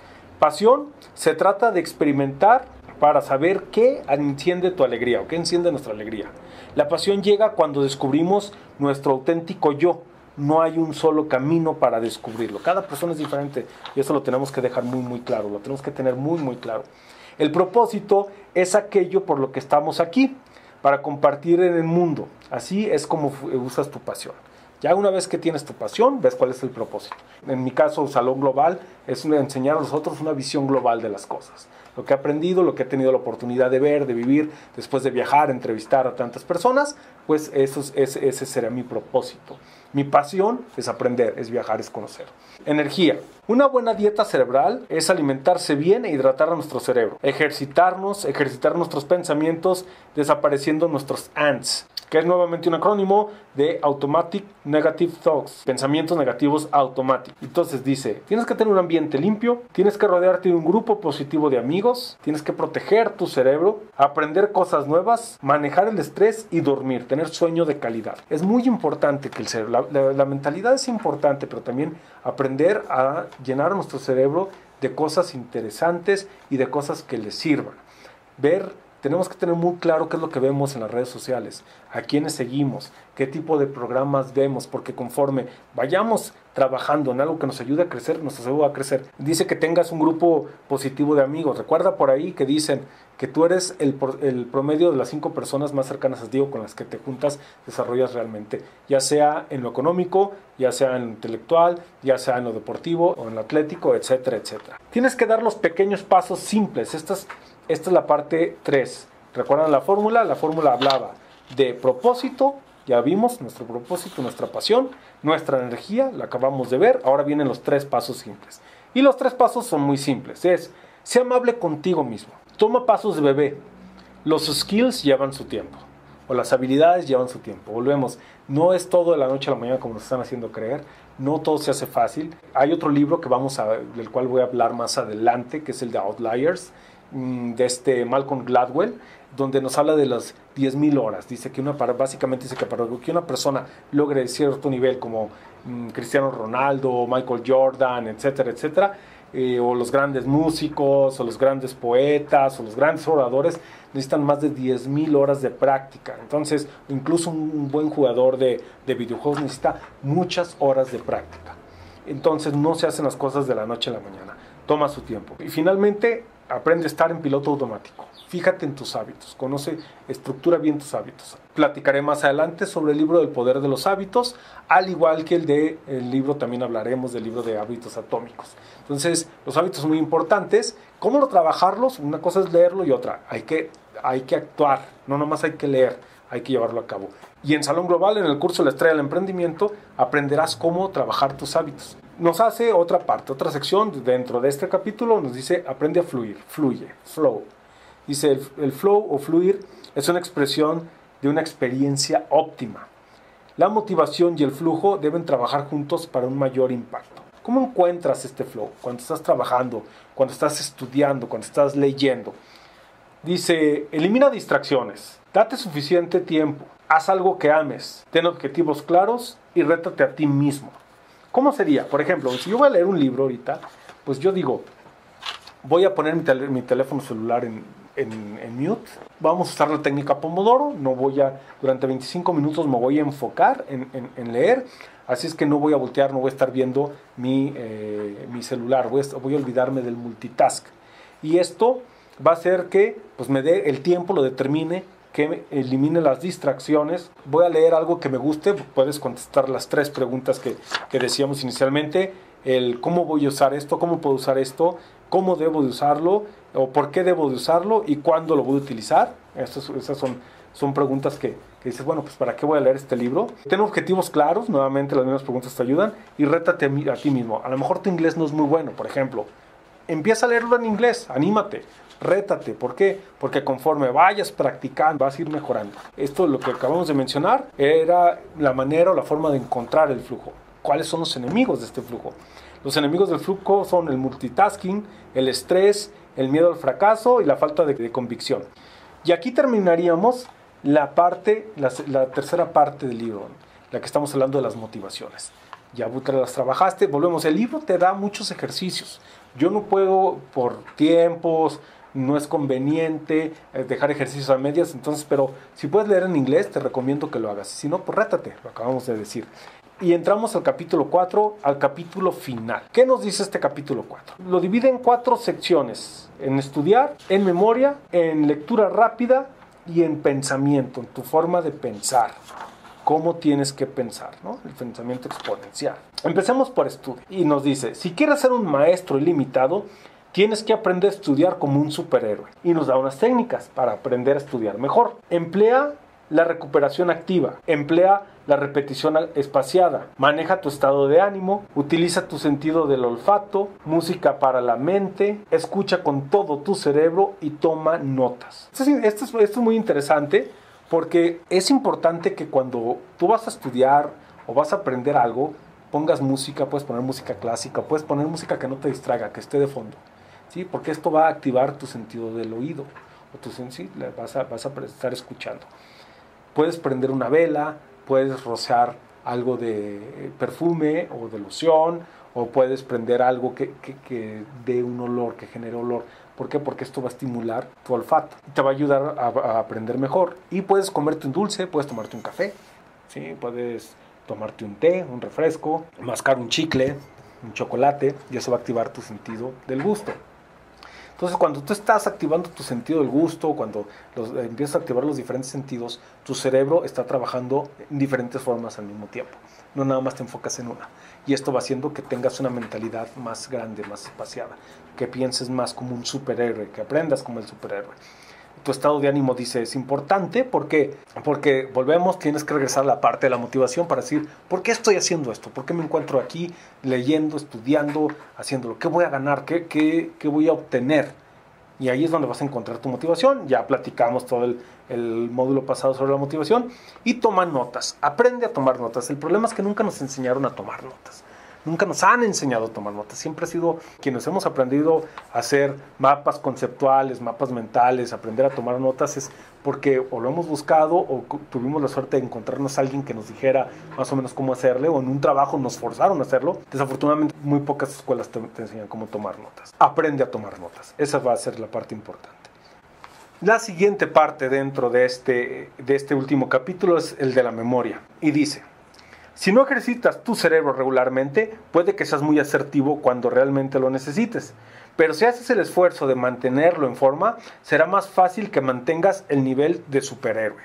A: Pasión se trata de experimentar para saber qué enciende tu alegría o qué enciende nuestra alegría. La pasión llega cuando descubrimos nuestro auténtico yo. No hay un solo camino para descubrirlo. Cada persona es diferente y eso lo tenemos que dejar muy muy claro, lo tenemos que tener muy muy claro. El propósito es aquello por lo que estamos aquí, para compartir en el mundo. Así es como usas tu pasión. Ya una vez que tienes tu pasión, ves cuál es el propósito. En mi caso, Salón Global es enseñar a los otros una visión global de las cosas. Lo que he aprendido, lo que he tenido la oportunidad de ver, de vivir, después de viajar, entrevistar a tantas personas, pues eso es, ese, ese será mi propósito. Mi pasión es aprender, es viajar, es conocer. Energía. Una buena dieta cerebral es alimentarse bien e hidratar a nuestro cerebro. Ejercitarnos, ejercitar nuestros pensamientos, desapareciendo nuestros ants, que es nuevamente un acrónimo de Automatic Negative Thoughts, pensamientos negativos automáticos. Entonces dice, tienes que tener un ambiente limpio, tienes que rodearte de un grupo positivo de amigos, tienes que proteger tu cerebro, aprender cosas nuevas, manejar el estrés y dormir, tener sueño de calidad. Es muy importante que el cerebro, la, la, la mentalidad es importante, pero también aprender a llenar nuestro cerebro de cosas interesantes y de cosas que le sirvan. Ver Tenemos que tener muy claro qué es lo que vemos en las redes sociales, a quiénes seguimos, qué tipo de programas vemos, porque conforme vayamos trabajando en algo que nos ayude a crecer, nuestro cerebro va a crecer. Dice que tengas un grupo positivo de amigos. Recuerda por ahí que dicen que tú eres el, el promedio de las cinco personas más cercanas a ti o con las que te juntas, desarrollas realmente, ya sea en lo económico, ya sea en lo intelectual, ya sea en lo deportivo o en lo atlético, etcétera, etcétera. Tienes que dar los pequeños pasos simples. Estas Esta es la parte tres. ¿Recuerdan la fórmula? La fórmula hablaba de propósito, ya vimos nuestro propósito, nuestra pasión, nuestra energía, la acabamos de ver. Ahora vienen los tres pasos simples. Y los tres pasos son muy simples. Es, sé amable contigo mismo. Toma pasos de bebé. Los skills llevan su tiempo. O las habilidades llevan su tiempo. Volvemos. No es todo de la noche a la mañana como nos están haciendo creer. No todo se hace fácil. Hay otro libro que vamos a, del cual voy a hablar más adelante, que es el de Outliers, de este Malcolm Gladwell, donde nos habla de las diez mil horas. Dice que una, básicamente dice que para que una persona logre cierto nivel como mmm, Cristiano Ronaldo, Michael Jordan, etcétera, etcétera, eh, o los grandes músicos, o los grandes poetas, o los grandes oradores, necesitan más de diez mil horas de práctica. Entonces, incluso un, un buen jugador de, de videojuegos necesita muchas horas de práctica. Entonces, no se hacen las cosas de la noche a la mañana. Toma su tiempo. Y finalmente, aprende a estar en piloto automático. Fíjate en tus hábitos, conoce, estructura bien tus hábitos. Platicaré más adelante sobre el libro del poder de los hábitos, al igual que el de el libro, también hablaremos del libro de hábitos atómicos. Entonces, los hábitos son muy importantes. ¿Cómo trabajarlos? Una cosa es leerlo y otra, hay que, hay que actuar, no nomás hay que leer, hay que llevarlo a cabo. Y en Salón Global, en el curso La Estrella del Emprendimiento, aprenderás cómo trabajar tus hábitos. Nos hace otra parte, otra sección dentro de este capítulo, nos dice aprende a fluir, fluye, flow. Dice el, el flow o fluir es una expresión de una experiencia óptima. La motivación y el flujo deben trabajar juntos para un mayor impacto. ¿Cómo encuentras este flow? Cuando estás trabajando, cuando estás estudiando, cuando estás leyendo. Dice, elimina distracciones, date suficiente tiempo, haz algo que ames, ten objetivos claros y rétate a ti mismo. ¿Cómo sería? Por ejemplo, si yo voy a leer un libro ahorita, pues yo digo, voy a poner mi, tele, mi teléfono celular en, en, en mute, vamos a usar la técnica Pomodoro, no voy a, durante veinticinco minutos me voy a enfocar en, en, en leer, así es que no voy a voltear, no voy a estar viendo mi, eh, mi celular, voy a, voy a olvidarme del multitask. Y esto va a hacer que pues, me dé el tiempo, lo determine, que elimine las distracciones. Voy a leer algo que me guste, puedes contestar las tres preguntas que, que decíamos inicialmente, el cómo voy a usar esto, cómo puedo usar esto, cómo debo de usarlo, o por qué debo de usarlo y cuándo lo voy a utilizar. Estas, esas son, son preguntas que, que dices, bueno, pues ¿para qué voy a leer este libro? Ten objetivos claros, nuevamente las mismas preguntas te ayudan, y rétate a, a ti mismo. A lo mejor tu inglés no es muy bueno, por ejemplo, empieza a leerlo en inglés, anímate. Rétate, ¿por qué? Porque conforme vayas practicando, vas a ir mejorando. Esto, lo que acabamos de mencionar, era la manera o la forma de encontrar el flujo. ¿Cuáles son los enemigos de este flujo? Los enemigos del flujo son el multitasking, el estrés, el miedo al fracaso y la falta de, de convicción. Y aquí terminaríamos la parte, la, la tercera parte del libro, la que estamos hablando de las motivaciones. Ya las trabajaste, volvemos. El libro te da muchos ejercicios. Yo no puedo, por tiempos, no es conveniente dejar ejercicios a medias, entonces, pero si puedes leer en inglés, te recomiendo que lo hagas. Si no, pues rétate, lo acabamos de decir. Y entramos al capítulo cuatro, al capítulo final. ¿Qué nos dice este capítulo cuatro? Lo divide en cuatro secciones: en estudiar, en memoria, en lectura rápida y en pensamiento, en tu forma de pensar. Cómo tienes que pensar, ¿no? El pensamiento exponencial. Empecemos por estudio. Y nos dice, si quieres ser un maestro ilimitado, tienes que aprender a estudiar como un superhéroe. Y nos da unas técnicas para aprender a estudiar mejor. Emplea la recuperación activa, emplea la repetición espaciada, maneja tu estado de ánimo, utiliza tu sentido del olfato, música para la mente, escucha con todo tu cerebro y toma notas. Esto es, esto es, esto es muy interesante porque es importante que cuando tú vas a estudiar o vas a aprender algo, pongas música, puedes poner música clásica, puedes poner música que no te distraiga, que esté de fondo, ¿sí? Porque esto va a activar tu sentido del oído, o tu, ¿sí? vas, a, vas a estar escuchando. Puedes prender una vela, puedes rociar algo de perfume o de loción, o puedes prender algo que, que, que dé un olor, que genere olor. ¿Por qué? Porque esto va a estimular tu olfato, te va a ayudar a, a aprender mejor. Y puedes comerte un dulce, puedes tomarte un café, ¿sí? Puedes tomarte un té, un refresco, mascar un chicle, un chocolate, y eso va a activar tu sentido del gusto. Entonces, cuando tú estás activando tu sentido del gusto, cuando los, eh, empiezas a activar los diferentes sentidos, tu cerebro está trabajando en diferentes formas al mismo tiempo. No nada más te enfocas en una. Y esto va haciendo que tengas una mentalidad más grande, más espaciada, que pienses más como un superhéroe, que aprendas como el superhéroe. Tu estado de ánimo, dice, es importante. ¿Por qué? Porque volvemos, tienes que regresar a la parte de la motivación para decir, ¿por qué estoy haciendo esto? ¿Por qué me encuentro aquí leyendo, estudiando, haciéndolo? ¿Qué voy a ganar? ¿Qué, qué, qué voy a obtener? Y ahí es donde vas a encontrar tu motivación. Ya platicamos todo el, el módulo pasado sobre la motivación. Y toma notas, aprende a tomar notas. El problema es que nunca nos enseñaron a tomar notas. Nunca nos han enseñado a tomar notas. Siempre ha sido quienes hemos aprendido a hacer mapas conceptuales, mapas mentales, aprender a tomar notas, es porque o lo hemos buscado o tuvimos la suerte de encontrarnos a alguien que nos dijera más o menos cómo hacerle, o en un trabajo nos forzaron a hacerlo. Desafortunadamente, muy pocas escuelas te, te enseñan cómo tomar notas. Aprende a tomar notas. Esa va a ser la parte importante. La siguiente parte dentro de este, de este último capítulo es el de la memoria. Y dice: si no ejercitas tu cerebro regularmente, puede que seas muy asertivo cuando realmente lo necesites. Pero si haces el esfuerzo de mantenerlo en forma, será más fácil que mantengas el nivel de superhéroe.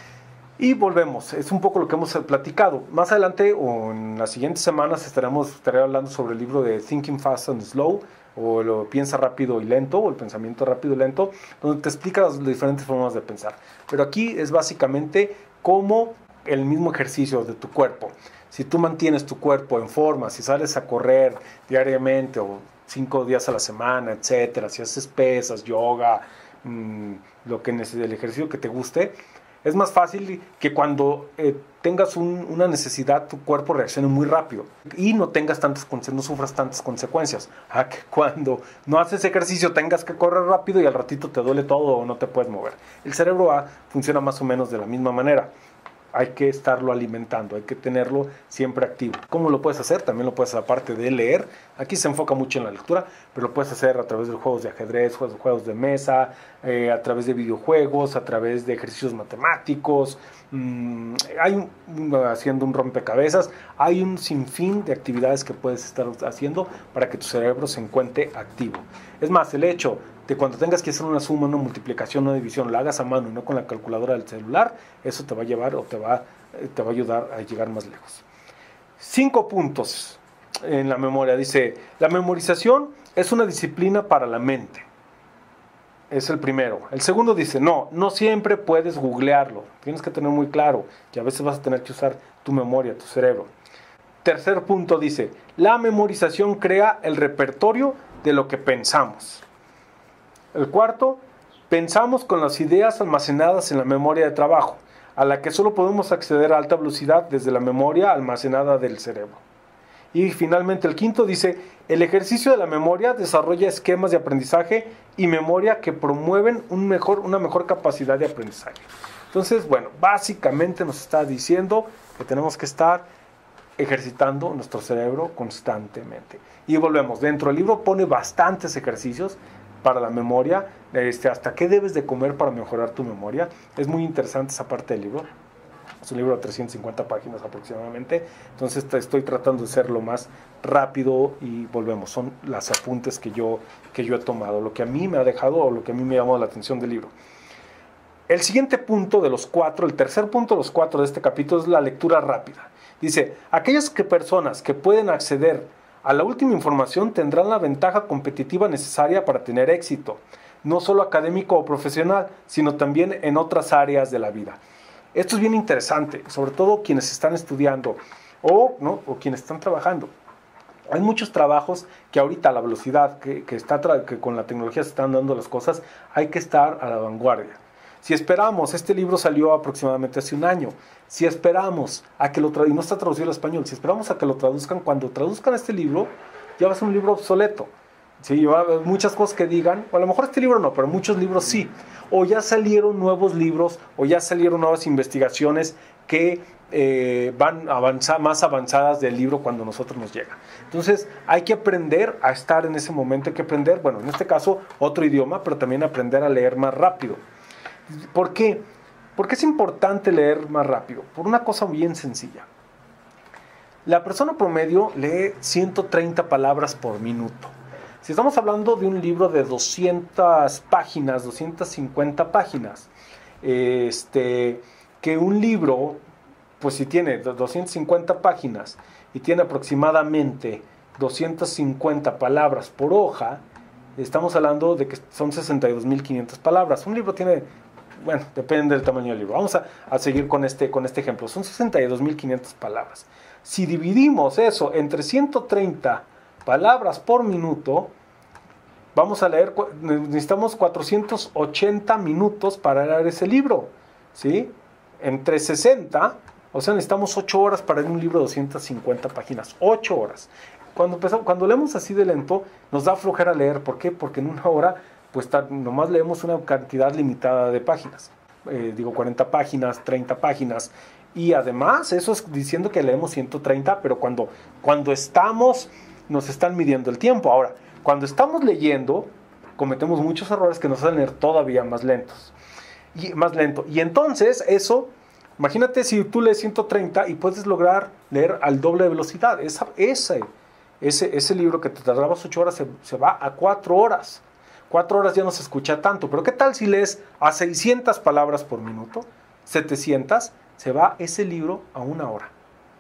A: Y volvemos, es un poco lo que hemos platicado. Más adelante o en las siguientes semanas estaremos estaré hablando sobre el libro de Thinking Fast and Slow, o lo Piensa rápido y lento, o el pensamiento rápido y lento, donde te explica las diferentes formas de pensar. Pero aquí es básicamente cómo el mismo ejercicio de tu cuerpo. Si tú mantienes tu cuerpo en forma, si sales a correr diariamente o cinco días a la semana, etcétera, si haces pesas, yoga, mmm, lo que necesites, el ejercicio que te guste, es más fácil que cuando eh, tengas un, una necesidad, tu cuerpo reaccione muy rápido y no tengas tantas, no sufras tantas consecuencias. A que cuando no haces ejercicio tengas que correr rápido y al ratito te duele todo o no te puedes mover. El cerebro A funciona más o menos de la misma manera. Hay que estarlo alimentando, hay que tenerlo siempre activo. ¿Cómo lo puedes hacer? También lo puedes hacer aparte de leer. Aquí se enfoca mucho en la lectura, pero lo puedes hacer a través de juegos de ajedrez, juegos, juegos de mesa, eh, a través de videojuegos, a través de ejercicios matemáticos. Mm, hay un, haciendo un rompecabezas. Hay un sinfín de actividades que puedes estar haciendo para que tu cerebro se encuentre activo. Es más, el hecho de cuando tengas que hacer una suma, una multiplicación, una división, la hagas a mano y no con la calculadora del celular, eso te va a llevar o te va, te va a ayudar a llegar más lejos. Cinco puntos en la memoria. Dice, la memorización es una disciplina para la mente. Es el primero. El segundo dice, no, no siempre puedes googlearlo. Tienes que tener muy claro que a veces vas a tener que usar tu memoria, tu cerebro. Tercer punto dice, la memorización crea el repertorio de lo que pensamos. El cuarto, pensamos con las ideas almacenadas en la memoria de trabajo, a la que solo podemos acceder a alta velocidad desde la memoria almacenada del cerebro. Y finalmente el quinto dice, el ejercicio de la memoria desarrolla esquemas de aprendizaje y memoria que promueven un mejor, una mejor capacidad de aprendizaje. Entonces, bueno, básicamente nos está diciendo que tenemos que estar ejercitando nuestro cerebro constantemente. Y volvemos, dentro del libro pone bastantes ejercicios para la memoria, este, hasta qué debes de comer para mejorar tu memoria. Es muy interesante esa parte del libro. Es un libro de trescientas cincuenta páginas aproximadamente, entonces estoy tratando de ser lo más rápido y volvemos, son las apuntes que yo, que yo he tomado, lo que a mí me ha dejado o lo que a mí me ha llamado la atención del libro. El siguiente punto de los cuatro, el tercer punto de los cuatro de este capítulo es la lectura rápida. Dice, aquellas que personas que pueden acceder a la última información tendrán la ventaja competitiva necesaria para tener éxito, no solo académico o profesional, sino también en otras áreas de la vida. Esto es bien interesante, sobre todo quienes están estudiando o, ¿no? o quienes están trabajando. Hay muchos trabajos que ahorita a la velocidad que, que, está que con la tecnología se están dando las cosas, hay que estar a la vanguardia. Si esperamos, este libro salió aproximadamente hace un año, si esperamos a que lo traduzcan, y no está traducido al español, si esperamos a que lo traduzcan, cuando traduzcan este libro, ya va a ser un libro obsoleto. Sí, va a haber muchas cosas que digan, o a lo mejor este libro no, pero muchos libros sí. O ya salieron nuevos libros, o ya salieron nuevas investigaciones que eh, van avanzar, más avanzadas del libro cuando a nosotros nos llega. Entonces hay que aprender a estar en ese momento, hay que aprender, bueno, en este caso otro idioma, pero también aprender a leer más rápido. ¿Por qué? Porque es importante leer más rápido, por una cosa bien sencilla. La persona promedio lee ciento treinta palabras por minuto. Si estamos hablando de un libro de doscientas páginas, doscientas cincuenta páginas, este, que un libro, pues si tiene doscientas cincuenta páginas y tiene aproximadamente doscientas cincuenta palabras por hoja, estamos hablando de que son sesenta y dos mil quinientas palabras. Un libro tiene, bueno, depende del tamaño del libro. Vamos a, a seguir con este, con este ejemplo. Son sesenta y dos mil quinientas palabras. Si dividimos eso entre ciento treinta palabras por minuto, vamos a leer, necesitamos cuatrocientos ochenta minutos para leer ese libro, ¿sí? Entre sesenta, o sea, necesitamos ocho horas para leer un libro de doscientas cincuenta páginas, ocho horas. Cuando, empezamos, cuando leemos así de lento, nos da flojera leer. ¿Por qué? Porque en una hora, pues nomás leemos una cantidad limitada de páginas. Eh, digo, cuarenta páginas, treinta páginas. Y además, eso es diciendo que leemos ciento treinta, pero cuando, cuando estamos, nos están midiendo el tiempo. Ahora, cuando estamos leyendo, cometemos muchos errores que nos hacen leer todavía más lentos. Y, más lento. Y entonces, eso, imagínate si tú lees ciento treinta y puedes lograr leer al doble de velocidad. Esa, ese, ese, ese libro que te tardabas ocho horas se, se va a cuatro horas. cuatro horas ya no se escucha tanto. Pero ¿qué tal si lees a seiscientas palabras por minuto? setecientas, se va ese libro a una hora.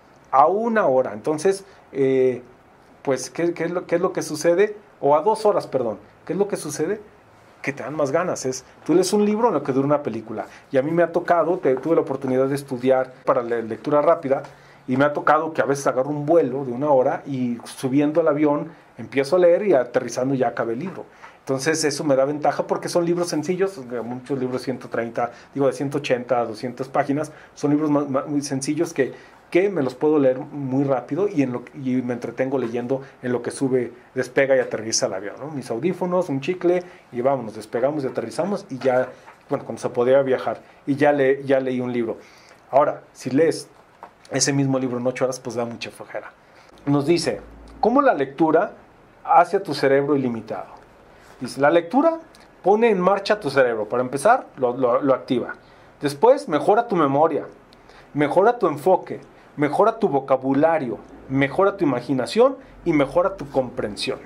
A: A una hora. Entonces, eh, pues, ¿qué, qué, es lo, ¿qué es lo que sucede? O a dos horas, perdón. ¿Qué es lo que sucede? Que te dan más ganas. Es, tú lees un libro en lo que dura una película. Y a mí me ha tocado, te, tuve la oportunidad de estudiar para la lectura rápida, y me ha tocado que a veces agarro un vuelo de una hora y subiendo al avión empiezo a leer y aterrizando ya acabé el libro. Entonces eso me da ventaja porque son libros sencillos, muchos libros ciento treinta, digo de ciento ochenta a doscientas páginas, son libros más, más, muy sencillos que, que me los puedo leer muy rápido y, en lo, y me entretengo leyendo en lo que sube, despega y aterriza el avión, ¿no? Mis audífonos, un chicle y vámonos, despegamos y aterrizamos y ya, bueno, cuando se podía viajar y ya, le, ya leí un libro. Ahora, si lees ese mismo libro en ocho horas, pues da mucha flojera. Nos dice, ¿cómo la lectura hace a tu cerebro ilimitado? Dice, la lectura pone en marcha tu cerebro. Para empezar, lo, lo, lo activa. Después, mejora tu memoria, mejora tu enfoque, mejora tu vocabulario, mejora tu imaginación y mejora tu comprensión.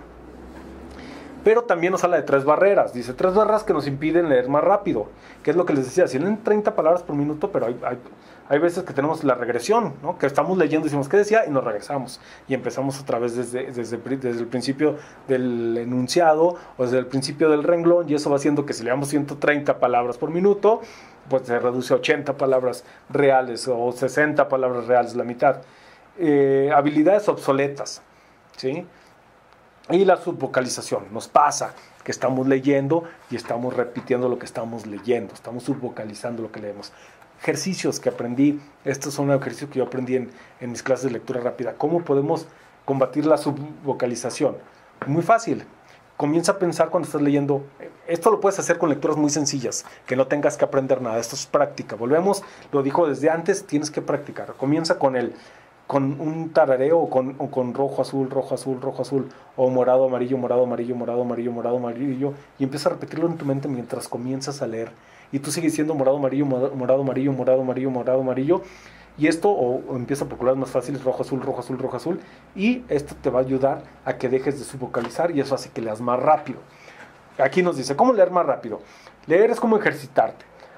A: Pero también nos habla de tres barreras. Dice, tres barreras que nos impiden leer más rápido. Que es lo que les decía, si leen treinta palabras por minuto, pero hay, hay, hay veces que tenemos la regresión, ¿no? Que estamos leyendo y decimos, ¿qué decía? Y nos regresamos. Y empezamos otra vez desde, desde, desde el principio del enunciado o desde el principio del renglón. Y eso va haciendo que si leamos ciento treinta palabras por minuto, pues se reduce a ochenta palabras reales o sesenta palabras reales, la mitad. Eh, habilidades obsoletas, ¿sí? Y la subvocalización. Nos pasa que estamos leyendo y estamos repitiendo lo que estamos leyendo. Estamos subvocalizando lo que leemos. Ejercicios que aprendí. Estos son ejercicios que yo aprendí en, en mis clases de lectura rápida. ¿Cómo podemos combatir la subvocalización? Muy fácil. Comienza a pensar cuando estás leyendo. Esto lo puedes hacer con lecturas muy sencillas, que no tengas que aprender nada. Esto es práctica. Volvemos, lo dijo desde antes, tienes que practicar. Comienza con el... con un tarareo o con, o con rojo, azul, rojo, azul, rojo, azul, o morado, amarillo, morado, amarillo, morado, amarillo, morado, amarillo, y empieza a repetirlo en tu mente mientras comienzas a leer. Y tú sigues diciendo morado, amarillo, morado, amarillo, morado, amarillo, morado, amarillo, y esto, o, o empieza por colores más fáciles, rojo, azul, rojo, azul, rojo, azul, y esto te va a ayudar a que dejes de subvocalizar, y eso hace que leas más rápido. Aquí nos dice, ¿cómo leer más rápido? Leer es como ejercitarte.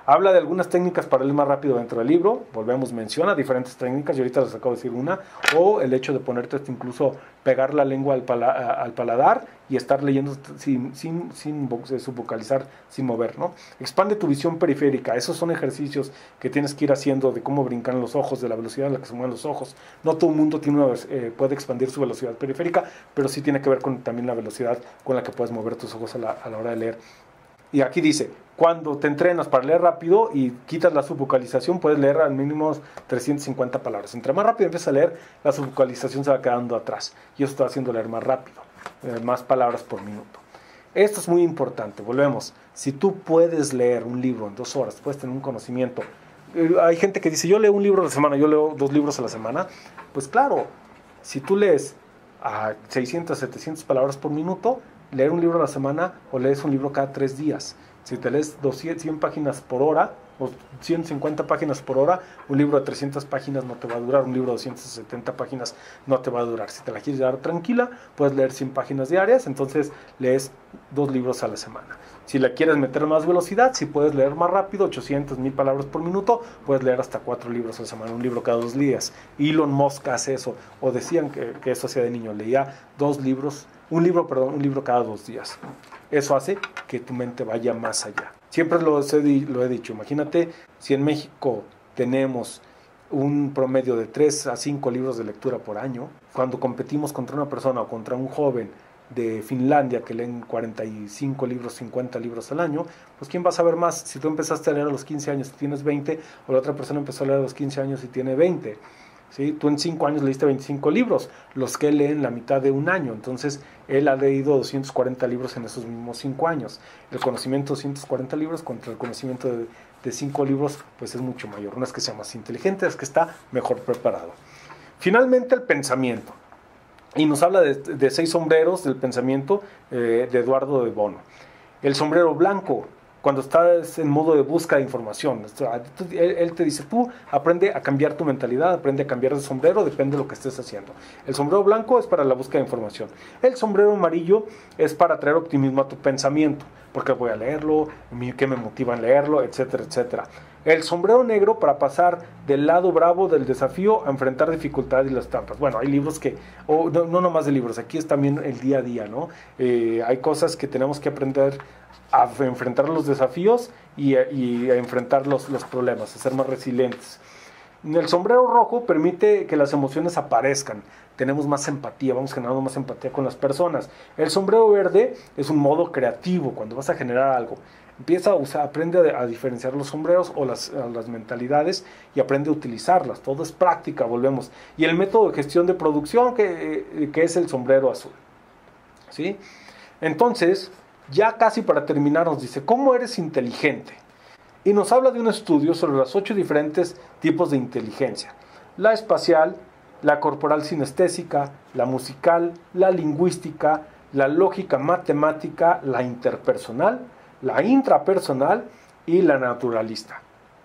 A: Habla de algunas técnicas para leer más rápido dentro del libro, volvemos, menciona diferentes técnicas, y ahorita les acabo de decir una, o el hecho de ponerte incluso pegar la lengua al, pala, al paladar y estar leyendo sin, sin, sin subvocalizar, sin mover, ¿no? Expande tu visión periférica, esos son ejercicios que tienes que ir haciendo de cómo brincan los ojos, de la velocidad en la que se mueven los ojos. No todo el mundo tiene una, eh, puede expandir su velocidad periférica, pero sí tiene que ver con también la velocidad con la que puedes mover tus ojos a la, a la hora de leer. Y aquí dice, cuando te entrenas para leer rápido y quitas la subvocalización, puedes leer al mínimo trescientas cincuenta palabras. Entre más rápido empiezas a leer, la subvocalización se va quedando atrás. Y eso está haciendo leer más rápido, eh, más palabras por minuto. Esto es muy importante. Volvemos. Si tú puedes leer un libro en dos horas, puedes tener un conocimiento. Eh, hay gente que dice, yo leo un libro a la semana, yo leo dos libros a la semana. Pues claro, si tú lees a seiscientas, setecientas palabras por minuto, leer un libro a la semana o lees un libro cada tres días. Si te lees doscientas, cien páginas por hora o ciento cincuenta páginas por hora, un libro de trescientas páginas no te va a durar, un libro de doscientas setenta páginas no te va a durar. Si te la quieres llevar tranquila, puedes leer cien páginas diarias, entonces lees dos libros a la semana. Si le quieres meter más velocidad, si puedes leer más rápido, ochocientas, mil palabras por minuto, puedes leer hasta cuatro libros a la semana, un libro cada dos días. Elon Musk hace eso, o decían que, que eso hacía de niño, leía dos libros, un libro, perdón, un libro cada dos días. Eso hace que tu mente vaya más allá. Siempre lo he, lo he dicho, imagínate si en México tenemos un promedio de tres a cinco libros de lectura por año, cuando competimos contra una persona o contra un joven de Finlandia que leen cuarenta y cinco libros, cincuenta libros al año, pues ¿quién va a saber más? Si tú empezaste a leer a los quince años y tienes veinte, o la otra persona empezó a leer a los quince años y tiene veinte. ¿Sí? Tú en cinco años leíste veinticinco libros, los que leen la mitad de un año, entonces él ha leído doscientos cuarenta libros en esos mismos cinco años. El conocimiento de doscientos cuarenta libros contra el conocimiento de, de cinco libros, pues es mucho mayor. No es que sea más inteligente, es que está mejor preparado. Finalmente, el pensamiento. Y nos habla de, de seis sombreros del pensamiento eh, de Eduardo de Bono. El sombrero blanco, cuando estás en modo de búsqueda de información. Él te dice, tú aprende a cambiar tu mentalidad, aprende a cambiar de sombrero, depende de lo que estés haciendo. El sombrero blanco es para la búsqueda de información. El sombrero amarillo es para traer optimismo a tu pensamiento, porque voy a leerlo, qué me motiva a leerlo, etcétera, etcétera. El sombrero negro para pasar del lado bravo del desafío a enfrentar dificultades y las trampas. Bueno, hay libros que, o no, no nomás de libros, aquí es también el día a día, ¿no? Eh, hay cosas que tenemos que aprender a enfrentar los desafíos y a, y a enfrentar los, los problemas, a ser más resilientes. El sombrero rojo permite que las emociones aparezcan, tenemos más empatía, vamos generando más empatía con las personas. El sombrero verde es un modo creativo, cuando vas a generar algo. Empieza a usar, aprende a, a diferenciar los sombreros o las, las mentalidades y aprende a utilizarlas. Todo es práctica, volvemos. Y el método de gestión de producción, que, que es el sombrero azul. ¿Sí? Entonces, ya casi para terminar nos dice, ¿cómo eres inteligente? Y nos habla de un estudio sobre los ocho diferentes tipos de inteligencia. La espacial, la corporal sinestésica, la musical, la lingüística, la lógica matemática, la interpersonal, la intrapersonal y la naturalista.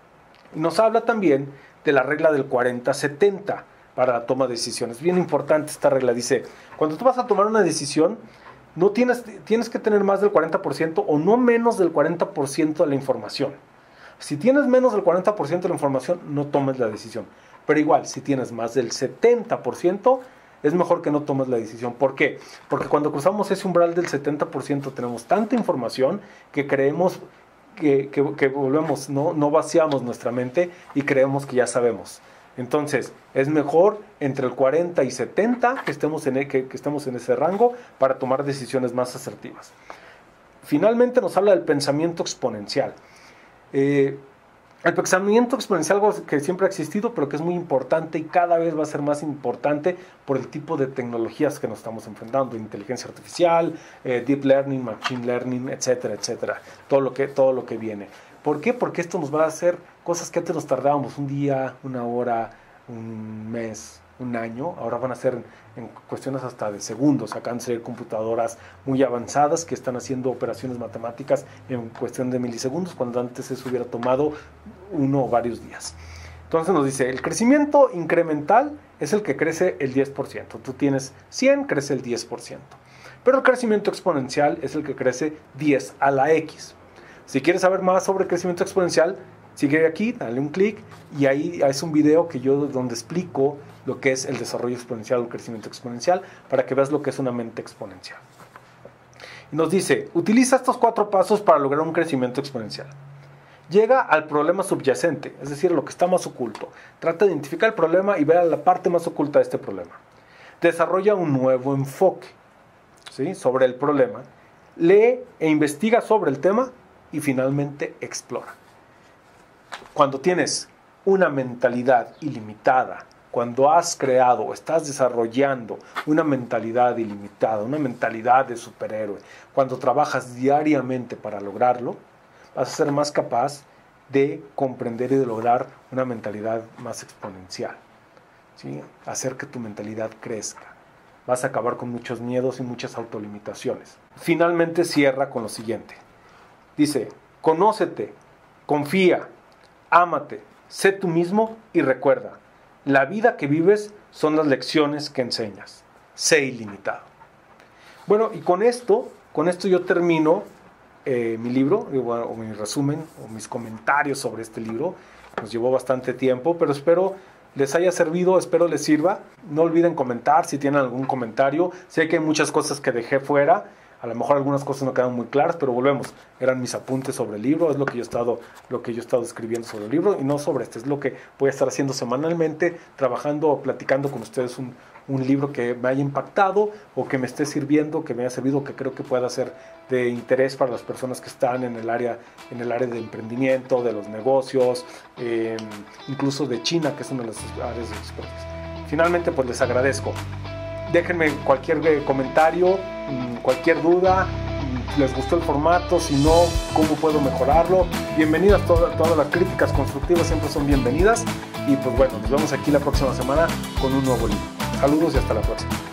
A: Y nos habla también de la regla del cuarenta setenta para la toma de decisiones. Bien importante esta regla, dice, cuando tú vas a tomar una decisión, no tienes, tienes que tener más del cuarenta por ciento o no menos del cuarenta por ciento de la información. Si tienes menos del cuarenta por ciento de la información, no tomes la decisión. Pero igual, si tienes más del setenta por ciento, es mejor que no tomes la decisión. ¿Por qué? Porque cuando cruzamos ese umbral del setenta por ciento tenemos tanta información que creemos que, que, que volvemos, ¿no? no vaciamos nuestra mente y creemos que ya sabemos. Entonces, es mejor entre el cuarenta y setenta que estemos en, que, que estemos en ese rango para tomar decisiones más asertivas. Finalmente nos habla del pensamiento exponencial. Eh, el pensamiento exponencial es algo que siempre ha existido, pero que es muy importante y cada vez va a ser más importante por el tipo de tecnologías que nos estamos enfrentando, inteligencia artificial, eh, deep learning, machine learning, etcétera, etcétera, todo lo que, todo lo que viene. ¿Por qué? Porque esto nos va a hacer cosas que antes nos tardábamos un día, una hora, un mes, un año, ahora van a ser en cuestiones hasta de segundos. Acaban de ser computadoras muy avanzadas que están haciendo operaciones matemáticas en cuestión de milisegundos, cuando antes eso hubiera tomado uno o varios días. Entonces nos dice, el crecimiento incremental es el que crece el diez por ciento. Tú tienes cien, crece el diez por ciento. Pero el crecimiento exponencial es el que crece diez a la X. Si quieres saber más sobre crecimiento exponencial, sigue aquí, dale un clic y ahí es un video que yo donde explico lo que es el desarrollo exponencial o el crecimiento exponencial para que veas lo que es una mente exponencial. Y nos dice, utiliza estos cuatro pasos para lograr un crecimiento exponencial. Llega al problema subyacente, es decir, lo que está más oculto. Trata de identificar el problema y ver a la parte más oculta de este problema. Desarrolla un nuevo enfoque, ¿sí?, sobre el problema. Lee e investiga sobre el tema y finalmente explora. Cuando tienes una mentalidad ilimitada, cuando has creado o estás desarrollando una mentalidad ilimitada, una mentalidad de superhéroe, cuando trabajas diariamente para lograrlo, vas a ser más capaz de comprender y de lograr una mentalidad más exponencial, ¿sí? Hacer que tu mentalidad crezca. Vas a acabar con muchos miedos y muchas autolimitaciones. Finalmente cierra con lo siguiente. Dice, conócete, confía, ámate, sé tú mismo y recuerda, la vida que vives son las lecciones que enseñas. Sé ilimitado. Bueno, y con esto, con esto yo termino eh, mi libro, o mi resumen, o mis comentarios sobre este libro. Nos llevó bastante tiempo, pero espero les haya servido, espero les sirva. No olviden comentar si tienen algún comentario. Sé que hay muchas cosas que dejé fuera. A lo mejor algunas cosas no quedan muy claras, pero volvemos. Eran mis apuntes sobre el libro, es lo que yo he estado, lo que yo he estado escribiendo sobre el libro y no sobre este. Es lo que voy a estar haciendo semanalmente, trabajando o platicando con ustedes un, un libro que me haya impactado o que me esté sirviendo, que me haya servido, que creo que pueda ser de interés para las personas que están en el área, en el área de emprendimiento, de los negocios, eh, incluso de China, que es una de las áreas de expertise. Finalmente, pues les agradezco. Déjenme cualquier comentario, cualquier duda, les gustó el formato, si no, cómo puedo mejorarlo. Bienvenidas, todas, todas las críticas constructivas siempre son bienvenidas. Y pues bueno, nos vemos aquí la próxima semana con un nuevo libro. Saludos y hasta la próxima.